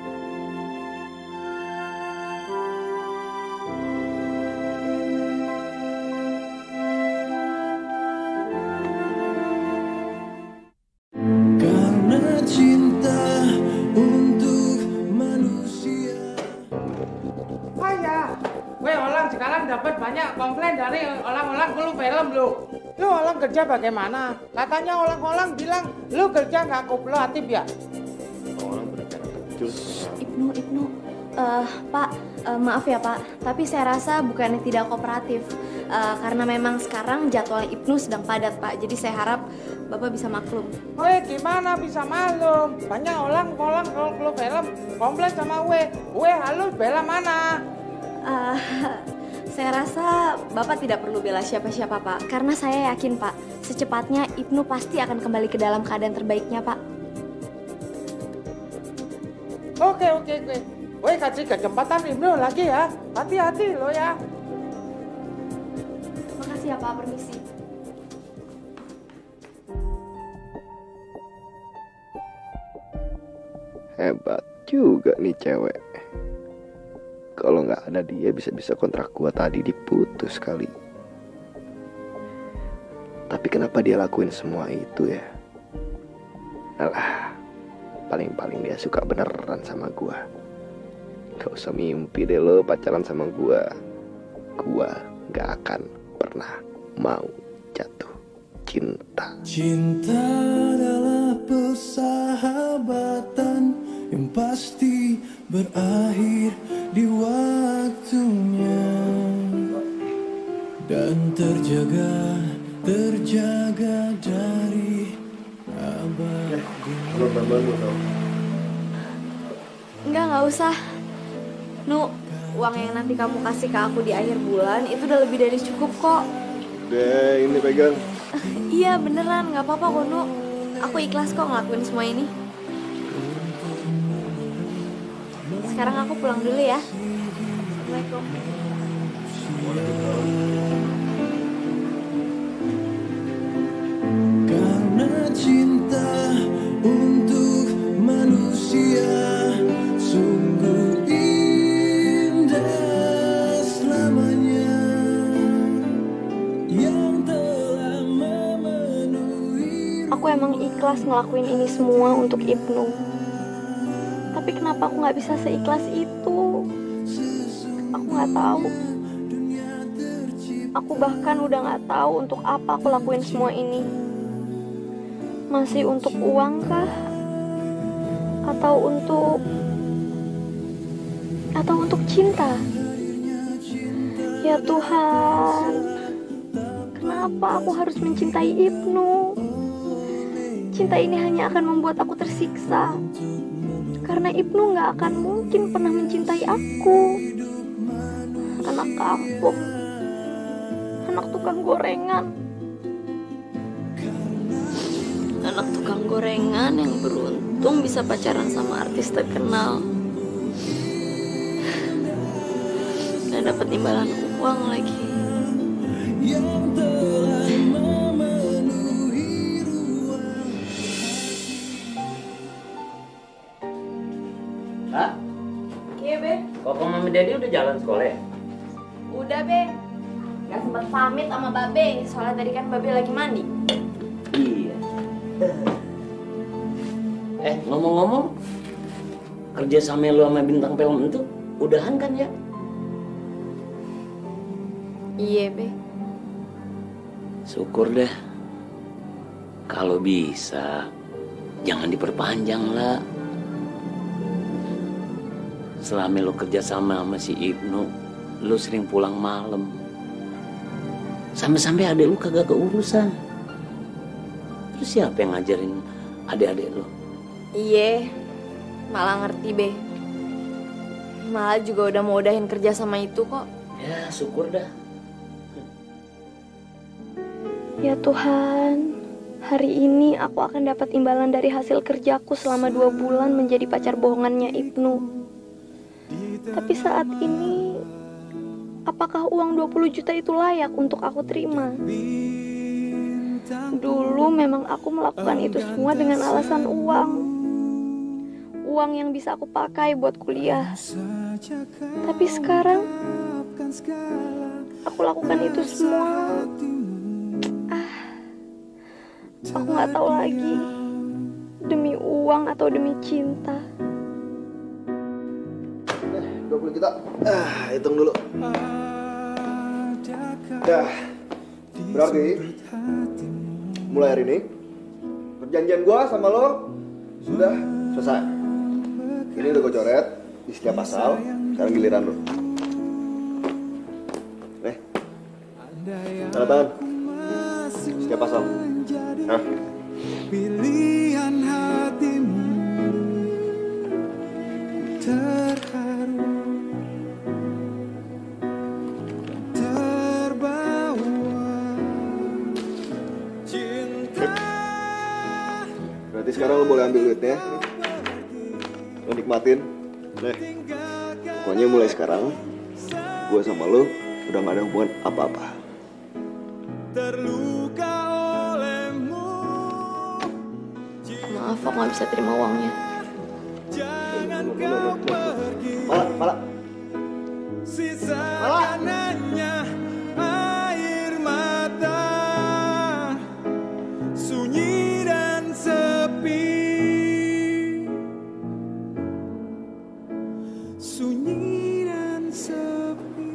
Karena cinta untuk manusia. Oh ya, gue orang sekarang dapat banyak komplain dari orang-orang lu film lu. Lu orang kerja bagaimana? Katanya orang-orang bilang lu kerja nggak kooperatif ya? Orang berdekat kecil. Ibnu, Ibnu, uh, Pak, uh, maaf ya Pak, tapi saya rasa bukannya tidak kooperatif. Uh, karena memang sekarang jadwal Ibnu sedang padat Pak, jadi saya harap Bapak bisa maklum. Weh, gimana bisa maklum? Banyak orang-orang kalau lu film komplain sama gue. Gue halus bela mana? Uh, saya rasa Bapak tidak perlu bela siapa-siapa Pak, karena saya yakin Pak, secepatnya Ibnu pasti akan kembali ke dalam keadaan terbaiknya Pak. Oke, oke, oke. Gue kasih kesempatan Ibnu lagi ya. Hati-hati lo ya. Makasih ya Pak, permisi. Hebat juga nih cewek. Kalau nggak ada dia bisa-bisa kontrak gua tadi diputus kali. Tapi kenapa dia lakuin semua itu ya? Alah, paling-paling dia suka beneran sama gua. Gak usah mimpi deh lo pacaran sama gua. Gua gak akan pernah mau jatuh cinta. Cinta adalah persahabatan yang pasti berakhir di waktunya, dan terjaga, terjaga dari abadi. Enggak, nggak usah. Nu, uang yang nanti kamu kasih ke aku di akhir bulan itu udah lebih dari cukup kok. Deh, ini pegang. Iya beneran, nggak apa-apa kok Nu. Aku ikhlas kok ngelakuin semua ini. Sekarang aku pulang dulu ya. Assalamualaikum. emang ikhlas ngelakuin ini semua untuk Ibnu. Tapi kenapa aku nggak bisa seikhlas itu? Aku nggak tahu. Aku bahkan udah nggak tahu untuk apa aku lakuin semua ini. Masih untuk uang kah? Atau untuk atau untuk cinta? Ya Tuhan, kenapa aku harus mencintai Ibnu? Cinta ini hanya akan membuat aku tersiksa. Karena Ibnu gak akan mungkin pernah mencintai aku. Anak kampung, anak tukang gorengan. Anak tukang gorengan yang beruntung bisa pacaran sama artis terkenal. Dan dapat imbalan uang lagi. Kak? Iya, Be. Kok Mami Daddy udah jalan sekolah ya? Udah, Be. Gak sempet pamit sama Babe, soalnya tadi kan Babe lagi mandi. Iya. Eh, ngomong-ngomong, kerja sama lu sama bintang film itu udahan kan ya? Iya, Be. Syukur deh. Kalau bisa, jangan diperpanjang lah. Selama lu kerja sama sama si Ibnu, lu sering pulang malam. Sampai-sampai adek lu kagak keurusan. Terus siapa yang ngajarin adik-adik lu? Iya, malah ngerti, Be. Malah juga udah mau udahin kerja sama itu kok. Ya, syukur dah. Ya Tuhan, hari ini aku akan dapat imbalan dari hasil kerjaku selama dua bulan menjadi pacar bohongannya Ibnu. Tapi saat ini, apakah uang dua puluh juta itu layak untuk aku terima? Dulu memang aku melakukan itu semua dengan alasan uang. Uang yang bisa aku pakai buat kuliah. Tapi sekarang, aku lakukan itu semua. Ah, aku gak tahu lagi. Demi uang atau demi cinta. dua puluh juta. Ah, hitung dulu. Dah. Berarti mulai hari ini perjanjian gua sama lo sudah selesai. Ini udah gua coret di setiap pasal. Sekarang giliran lo. Nih. Tanda tangan. Setiap pasal. Nah. Pilihan hatimu terharu, terbawa cinta. Berarti sekarang lo boleh ambil duitnya. Lo nikmatin. Nih. Pokoknya mulai sekarang gue sama lo udah gak ada hubungan apa-apa. Terluka olehmu. Maaf, aku gak bisa terima uangnya. Jangan kau pergi. Malah, malah. Sisanya air mata, sunyi dan sepi, sunyi dan sepi.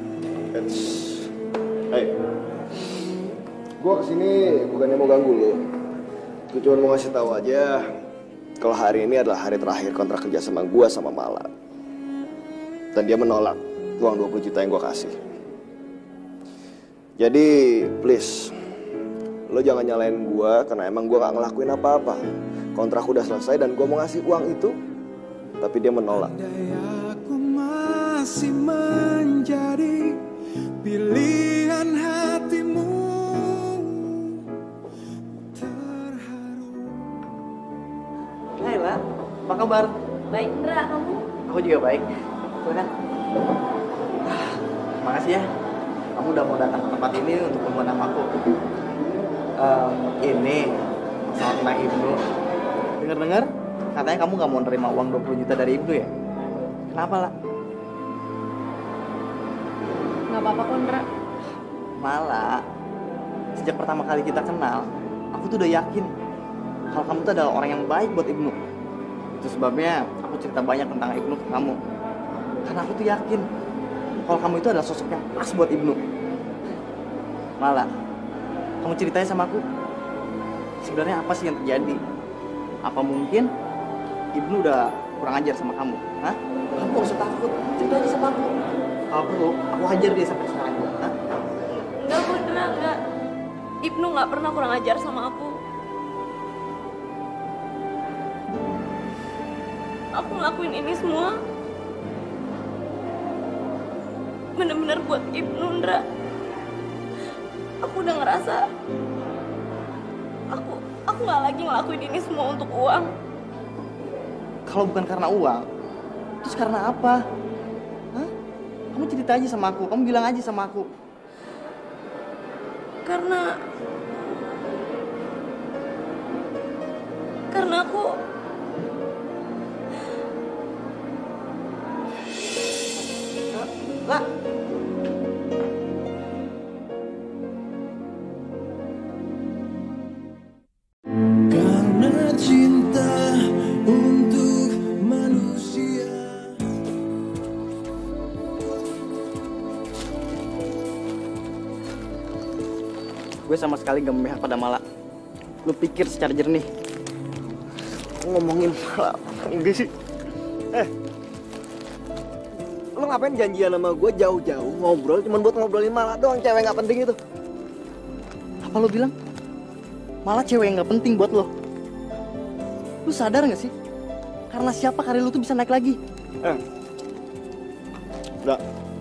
Hey, gue kesini bukannya mau ganggu lo. Gue cuma mau ngasih tahu aja kalau hari ini adalah hari terakhir kontrak kerja sama gue sama Mala. Dan dia menolak uang dua puluh juta yang gue kasih. Jadi, please, lo jangan nyalain gue karena emang gue gak ngelakuin apa-apa. Kontrak udah selesai dan gue mau ngasih uang itu, tapi dia menolak. Aku masih menjadi pilihan hatimu. Hai lah, apa kabar? Baik, Indra, kamu? Aku juga baik. Tuhan. Makasih ya, kamu udah mau datang ke tempat ini untuk nemuin sama aku. Uh, ini masalah tentang Ibnu. Dengar-dengar, katanya kamu gak mau nerima uang dua puluh juta dari Ibnu ya? Kenapa lah? Gak apa-apa kok, Indra. Malah, sejak pertama kali kita kenal, aku tuh udah yakin kalau kamu tuh adalah orang yang baik buat Ibnu. Itu sebabnya aku cerita banyak tentang Ibnu ke kamu. Karena aku tuh yakin kalau kamu itu adalah sosok yang pas buat Ibnu. Malah, kamu ceritain sama aku, sebenarnya apa sih yang terjadi? Apa mungkin Ibnu udah kurang ajar sama kamu? Hah? Kamu gak usah takut, cerita aja sama aku. Kalau perlu, aku hajar dia sampai sekarang. Hah? Enggak, Bunda, enggak. Ibnu nggak pernah kurang ajar sama aku. Aku ngelakuin ini semua bener-bener buat Ibnu, Ndra. Aku udah ngerasa aku aku nggak lagi ngelakuin ini semua untuk uang. Kalau bukan karena uang, terus karena apa? Hah? Kamu cerita aja sama aku, kamu bilang aja sama aku. Karena karena aku lah. Karena cinta untuk manusia. Gue sama sekali gak memihak pada Mala. Lu pikir secara jernih. Ngomongin Mala, enggak sih? Eh, lo ngapain janjian sama gue jauh-jauh ngobrol cuma buat ngobrolin Mala doang, cewek nggak penting itu? Apa lo bilang? Malah cewek yang gak penting buat lo. Lu sadar gak sih? Karena siapa karir lu tuh bisa naik lagi? Eh, enggak.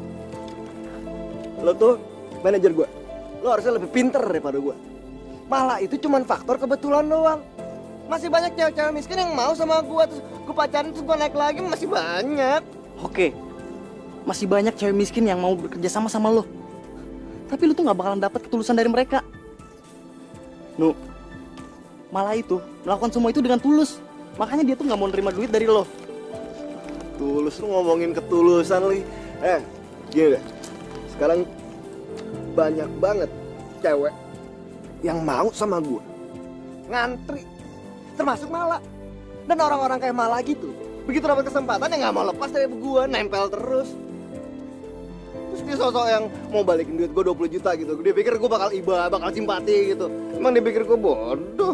Lo tuh manajer gue. Lo harusnya lebih pinter daripada gue. Malah itu cuma faktor kebetulan doang. Masih banyak cewek-cewek miskin yang mau sama gue, terus gue pacarin, terus gue naik lagi, masih banyak. Oke, masih banyak cewek miskin yang mau bekerja sama sama lo. Tapi lu tuh gak bakalan dapat ketulusan dari mereka. Nu, Malah itu melakukan semua itu dengan tulus. Makanya dia tuh gak mau nerima duit dari lo. Tulus, lu ngomongin ketulusan li. Eh, gini deh. Sekarang banyak banget cewek yang mau sama gue, ngantri, termasuk Mala. Dan orang-orang kayak Mala gitu, begitu dapat kesempatan ya nggak mau lepas dari gue, nempel terus. Terus dia sosok yang mau balikin duit gue dua puluh juta gitu. Dia pikir gue bakal iba, bakal simpati gitu. Emang dia pikir gue bodoh.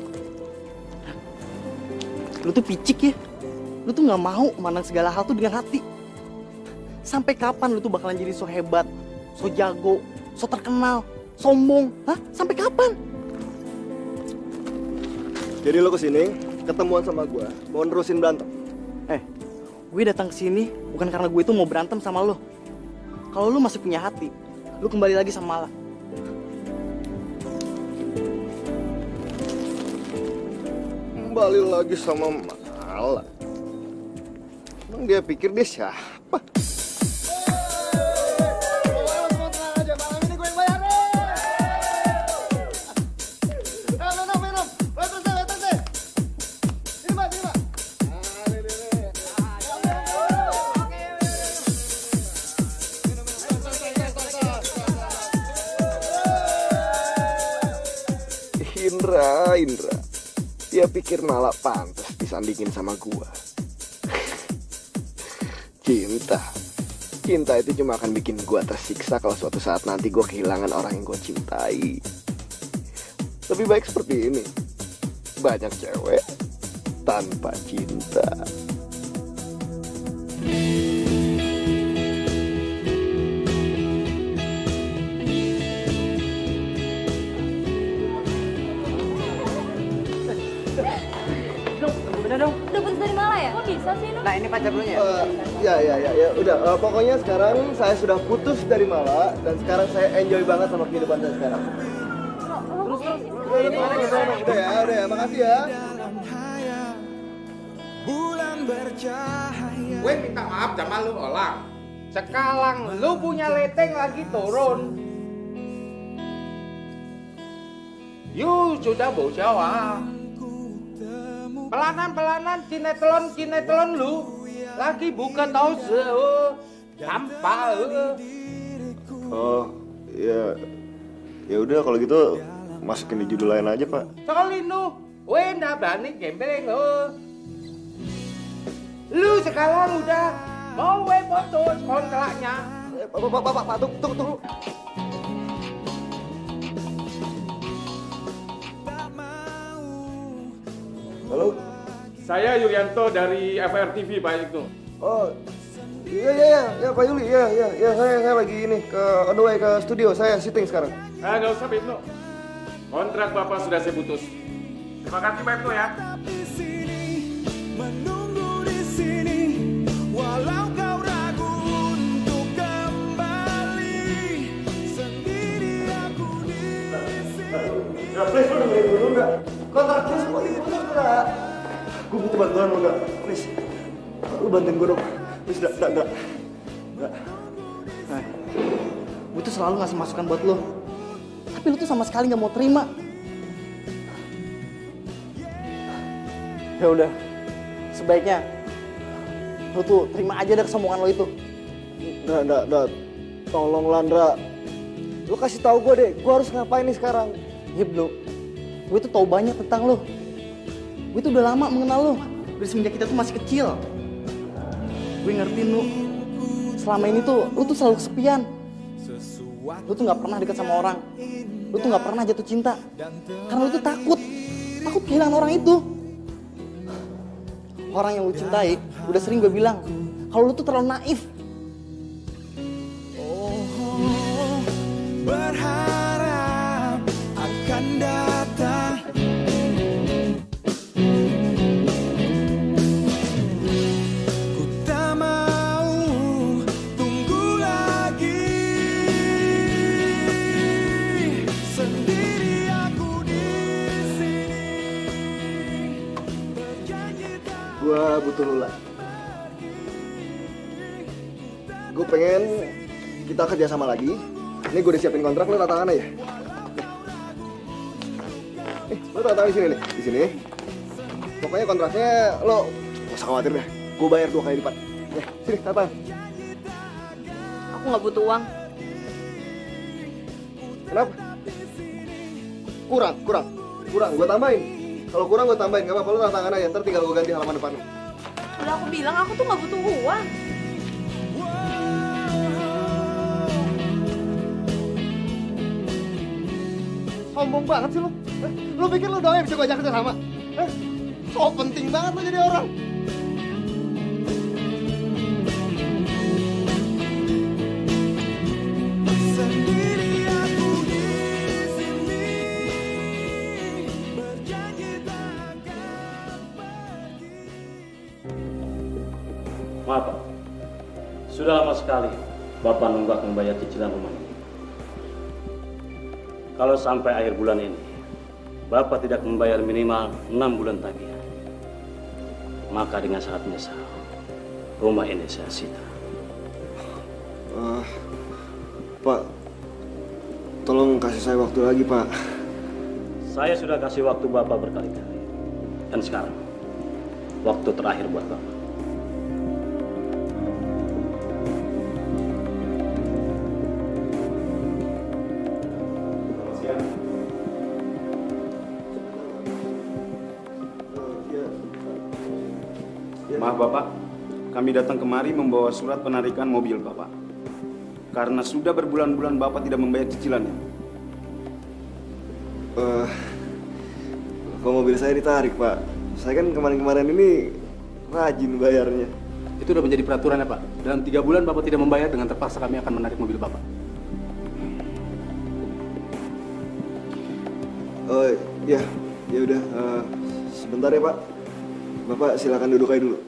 Lu tuh picik ya. Lu tuh gak mau memandang segala hal tuh dengan hati. Sampai kapan lu tuh bakalan jadi so hebat, so jago, so terkenal, sombong? Hah? Sampai kapan? Jadi lo kesini ketemuan sama gue, mau nerusin berantem. Eh, gue datang ke sini bukan karena gue tuh mau berantem sama lo. Kalau lu masih punya hati, lu kembali lagi sama Mala. Kembali lagi sama Mala. Emang dia pikir dia siapa? Indra, Indra. Dia pikir Mala pantas disandingin sama gua. Cinta. Cinta itu cuma akan bikin gua tersiksa kalau suatu saat nanti gua kehilangan orang yang gua cintai. Lebih baik seperti ini. Banyak cewek tanpa cinta. Udah dong. Udah putus dari Mala ya? Kok bisa sih, Nuk? Nah, ini pacar lu ya? Uh, ya, ya, ya, ya. Udah, uh, pokoknya sekarang saya sudah putus dari Mala dan sekarang saya enjoy banget sama kehidupan saya sekarang. Terus, terus, udah, udah, udah, udah ya, udah ya, makasih ya. Bulan bercahaya. Gue minta maaf sama lu Olang. Sekarang lu punya leteng lagi turun. You sudah bocawa. Pelanan-pelanan sinetron-sinetron lu lagi buka tause tanpa. Oh, ya. Ya udah kalau gitu masukin di judul lain aja, Pak. Soalin lu Weh, nggak berani gembeleng lo. Lu sekarang udah mau weh putus kontraknya. Eh, Pak, Pak, Pak, Pak, tunggu, tunggu, tunggu. Halo? Saya Yulianto dari F R T V, Pak Ibnu. Oh, iya, iya, iya, ya, Pak Yuli, iya, iya, iya, saya, saya lagi ini ke on the way ke studio, saya syuting sekarang. Ah, nggak usah, Pak Ibnu. Kontrak Bapak sudah saya putus. Terima kasih, Pak Ibnu ya. Menunggu di sini, walau kau ragu untuk kembali, sendiri aku di sini. Ya, please, lu dengerin dulu nggak? Kontraknya semua diputus nggak? Gue butuh bantuan lu nggak? Please, lu bantuin gue dong. Please, nggak, nggak, nggak. Nggak. Nah, gue tuh selalu ngasih masukan buat lo. Tapi lo tuh sama sekali nggak mau terima. Ya udah, sebaiknya lo tuh terima aja deh kesombongan lo itu. Nggak, nggak, nggak. Tolong Landra. Lu kasih tahu gue deh, gue harus ngapain nih sekarang? Ibnu, gue tuh tahu banyak tentang lo. Gue tuh udah lama mengenal lo. Dari semenjak kita tuh masih kecil. Gue ngertiin lo. Selama ini tuh, lo tuh selalu kesepian. Lo tuh nggak pernah dekat sama orang. Lo tuh nggak pernah jatuh cinta. Karena lo tuh takut. Takut kehilangan orang itu. Orang yang lo cintai, udah sering gue bilang, kalau lo tuh terlalu naif. Oh, berharap akan datang. Ku tak mau tunggu lagi. Sendiri aku di sini. Berjanji tak. Gue butuh lu lah. Gue pengen kita kerja sama lagi. Ini gue udah siapin kontrak, lu tanda tangan aja. Eh, lu tanda tangan di sini nih, di sini. Pokoknya kontraknya lo gak usah khawatir deh. Gue bayar dua kali lipat. Ya, sini tanda tangan. Aku nggak butuh uang. Kenapa? Kurang, kurang, kurang. Gue tambahin. Kalau kurang gue tambahin. Gak apa-apa, lu tanda tangan aja. Ntar tinggal gue ganti halaman depan. Udah aku bilang aku tuh nggak butuh uang. Sombong banget sih lo. Eh, lo pikir lo doang yang bisa gue ajak kerja sama? Eh, so penting banget lo jadi orang. Sendiri aku di sini. Berjanji tak akan pergi. Maaf, Pak. Sudah lama sekali Bapak nunggak membayar cicilan rumah ini. Kalau sampai akhir bulan ini, Bapak tidak membayar minimal enam bulan tagihan, maka dengan sangat menyesal, rumah ini saya sita. Uh, Pak, tolong kasih saya waktu lagi, Pak. Saya sudah kasih waktu Bapak berkali-kali. Dan sekarang, waktu terakhir buat Bapak. Maaf Bapak, kami datang kemari membawa surat penarikan mobil Bapak. Karena sudah berbulan-bulan Bapak tidak membayar cicilannya. Uh, kok mobil saya ditarik, Pak? Saya kan kemarin-kemarin ini rajin bayarnya. Itu udah menjadi peraturan ya, Pak. Dalam tiga bulan Bapak tidak membayar, dengan terpaksa kami akan menarik mobil Bapak. Oh ya, ya udah. Uh, sebentar ya Pak. Bapak silakan duduk aja dulu.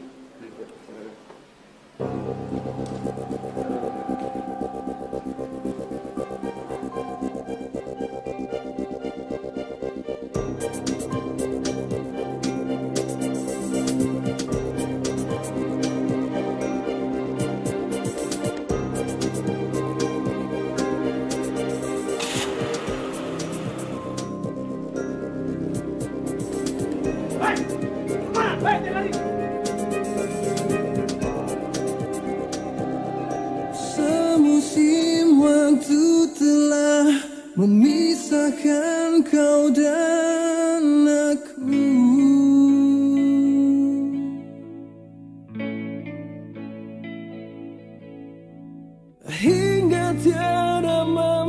Semusim waktu telah memisahkan kau dan aku.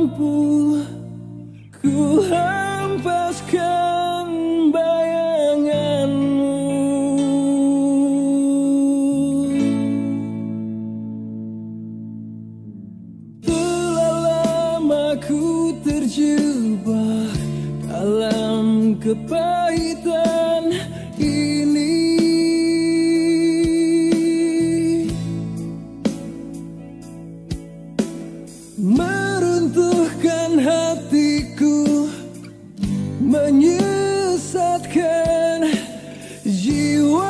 mampu ku hempaskan bayanganmu. Telah lama ku terjebak dalam kepahitan ini. Meruntuhkan hatiku, menyesatkan jiwa.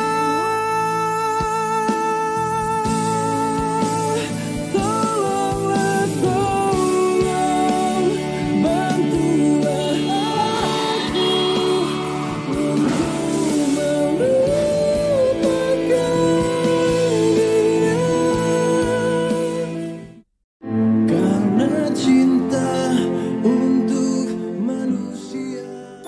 Tolonglah, tolong, bantulah aku untuk melupakan dia. Karena cinta untuk manusia.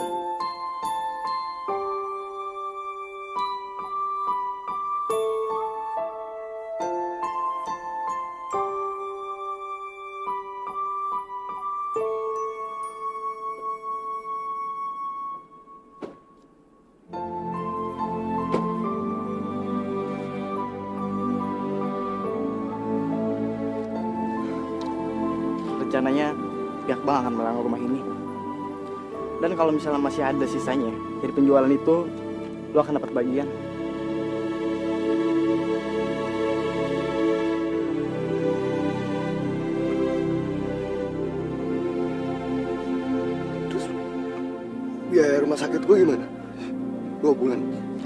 Rencananya pihak bank akan melarang rumah ini. Dan kalau misalnya masih ada sisanya dari penjualan itu, lo akan dapat bagian. Terus biaya rumah sakit gue gimana? Dua bulan.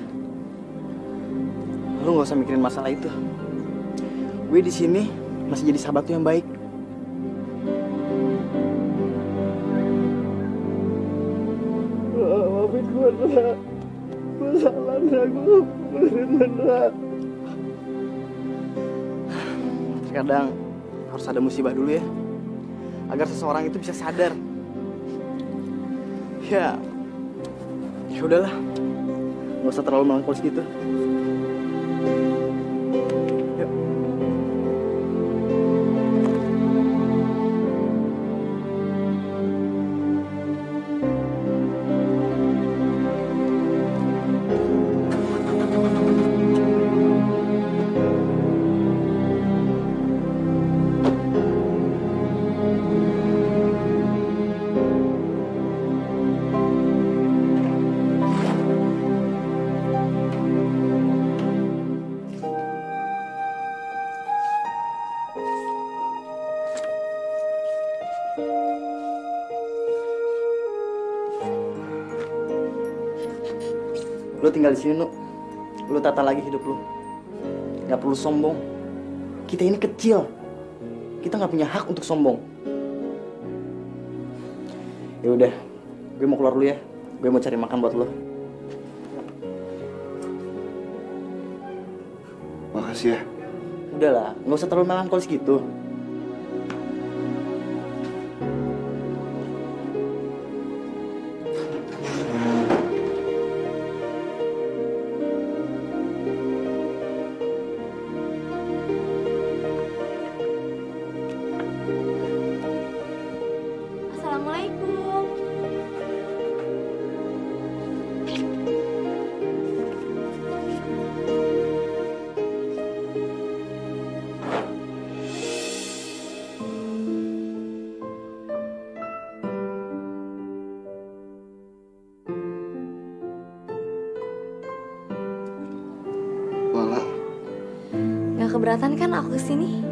Lo nggak usah mikirin masalah itu. Gue di sini masih jadi sahabat lo yang baik. Maafin gue, Ra. Gue salah, Ra. Gue beneran, Ra. Terkadang harus ada musibah dulu ya, agar seseorang itu bisa sadar. Ya, ya udahlah, nggak usah terlalu melankolis gitu. Yuk. Lu tinggal di sini, Nu. Lu tata lagi hidup lu. Gak perlu sombong. Kita ini kecil. Kita nggak punya hak untuk sombong. Ya udah, gue mau keluar dulu ya. Gue mau cari makan buat lo. Makasih ya. Udahlah, nggak usah terlalu melankolis gitu. Assalamualaikum. Wala, Gak keberatan kan aku kesini?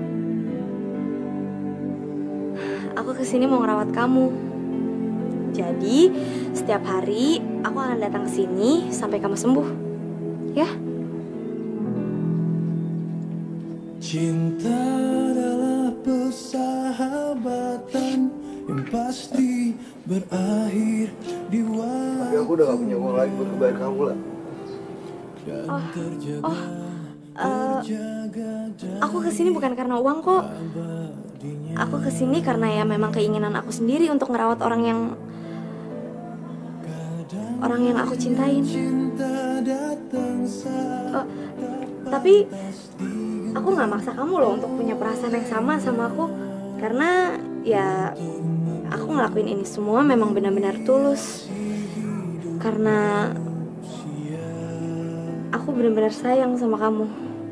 Aku kesini mau ngerawat kamu. Jadi setiap hari aku akan datang ke sini sampai kamu sembuh. Ya? Cinta adalah persahabatan yang pasti berakhir di waktu. tapi aku udah gak punya uang lagi buat bayar kamu lah. Oh, oh, uh, aku kesini bukan karena uang kok. Aku kesini karena ya memang keinginan aku sendiri untuk ngerawat orang yang orang yang aku cintain. Uh, tapi aku nggak maksa kamu loh untuk punya perasaan yang sama sama aku, karena Ya, aku ngelakuin ini semua memang benar-benar tulus. Karena aku benar-benar sayang sama kamu.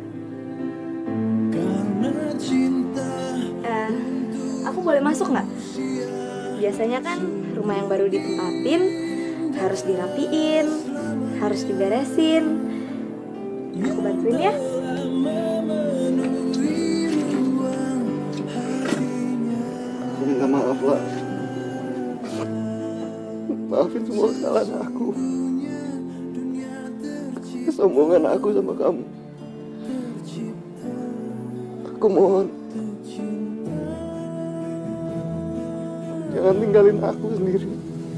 Eh, aku boleh masuk nggak? Biasanya kan rumah yang baru ditempatin harus dirapiin, harus diberesin. Aku bantuin ya. Aku minta maaf lah. Maafin semua kesalahan aku. Kesombongan aku sama kamu. Aku mohon, jangan tinggalin aku sendiri.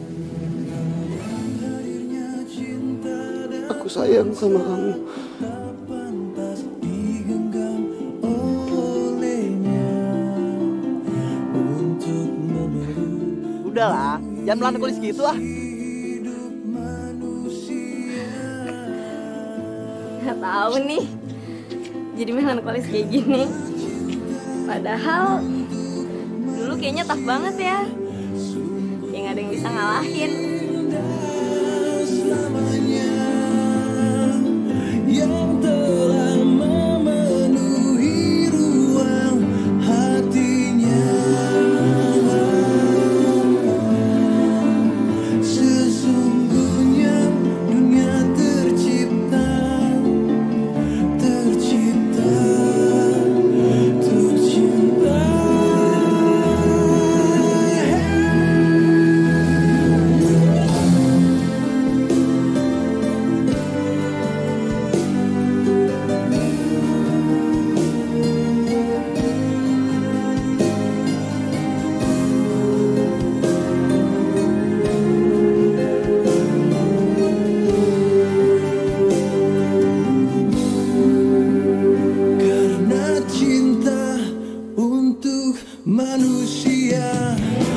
Aku sayang sama kamu. Udahlah, jangan melankolis gitu ah. Gak tahu nih, jadi melankolis kayak gini. Padahal dulu kayaknya tough banget ya. Yang gak ada yang bisa ngalahin. Yang telah memenuhi ruang hatinya. Sesungguhnya dunia tercipta, tercipta untuk cinta. Karena cinta untuk manusia.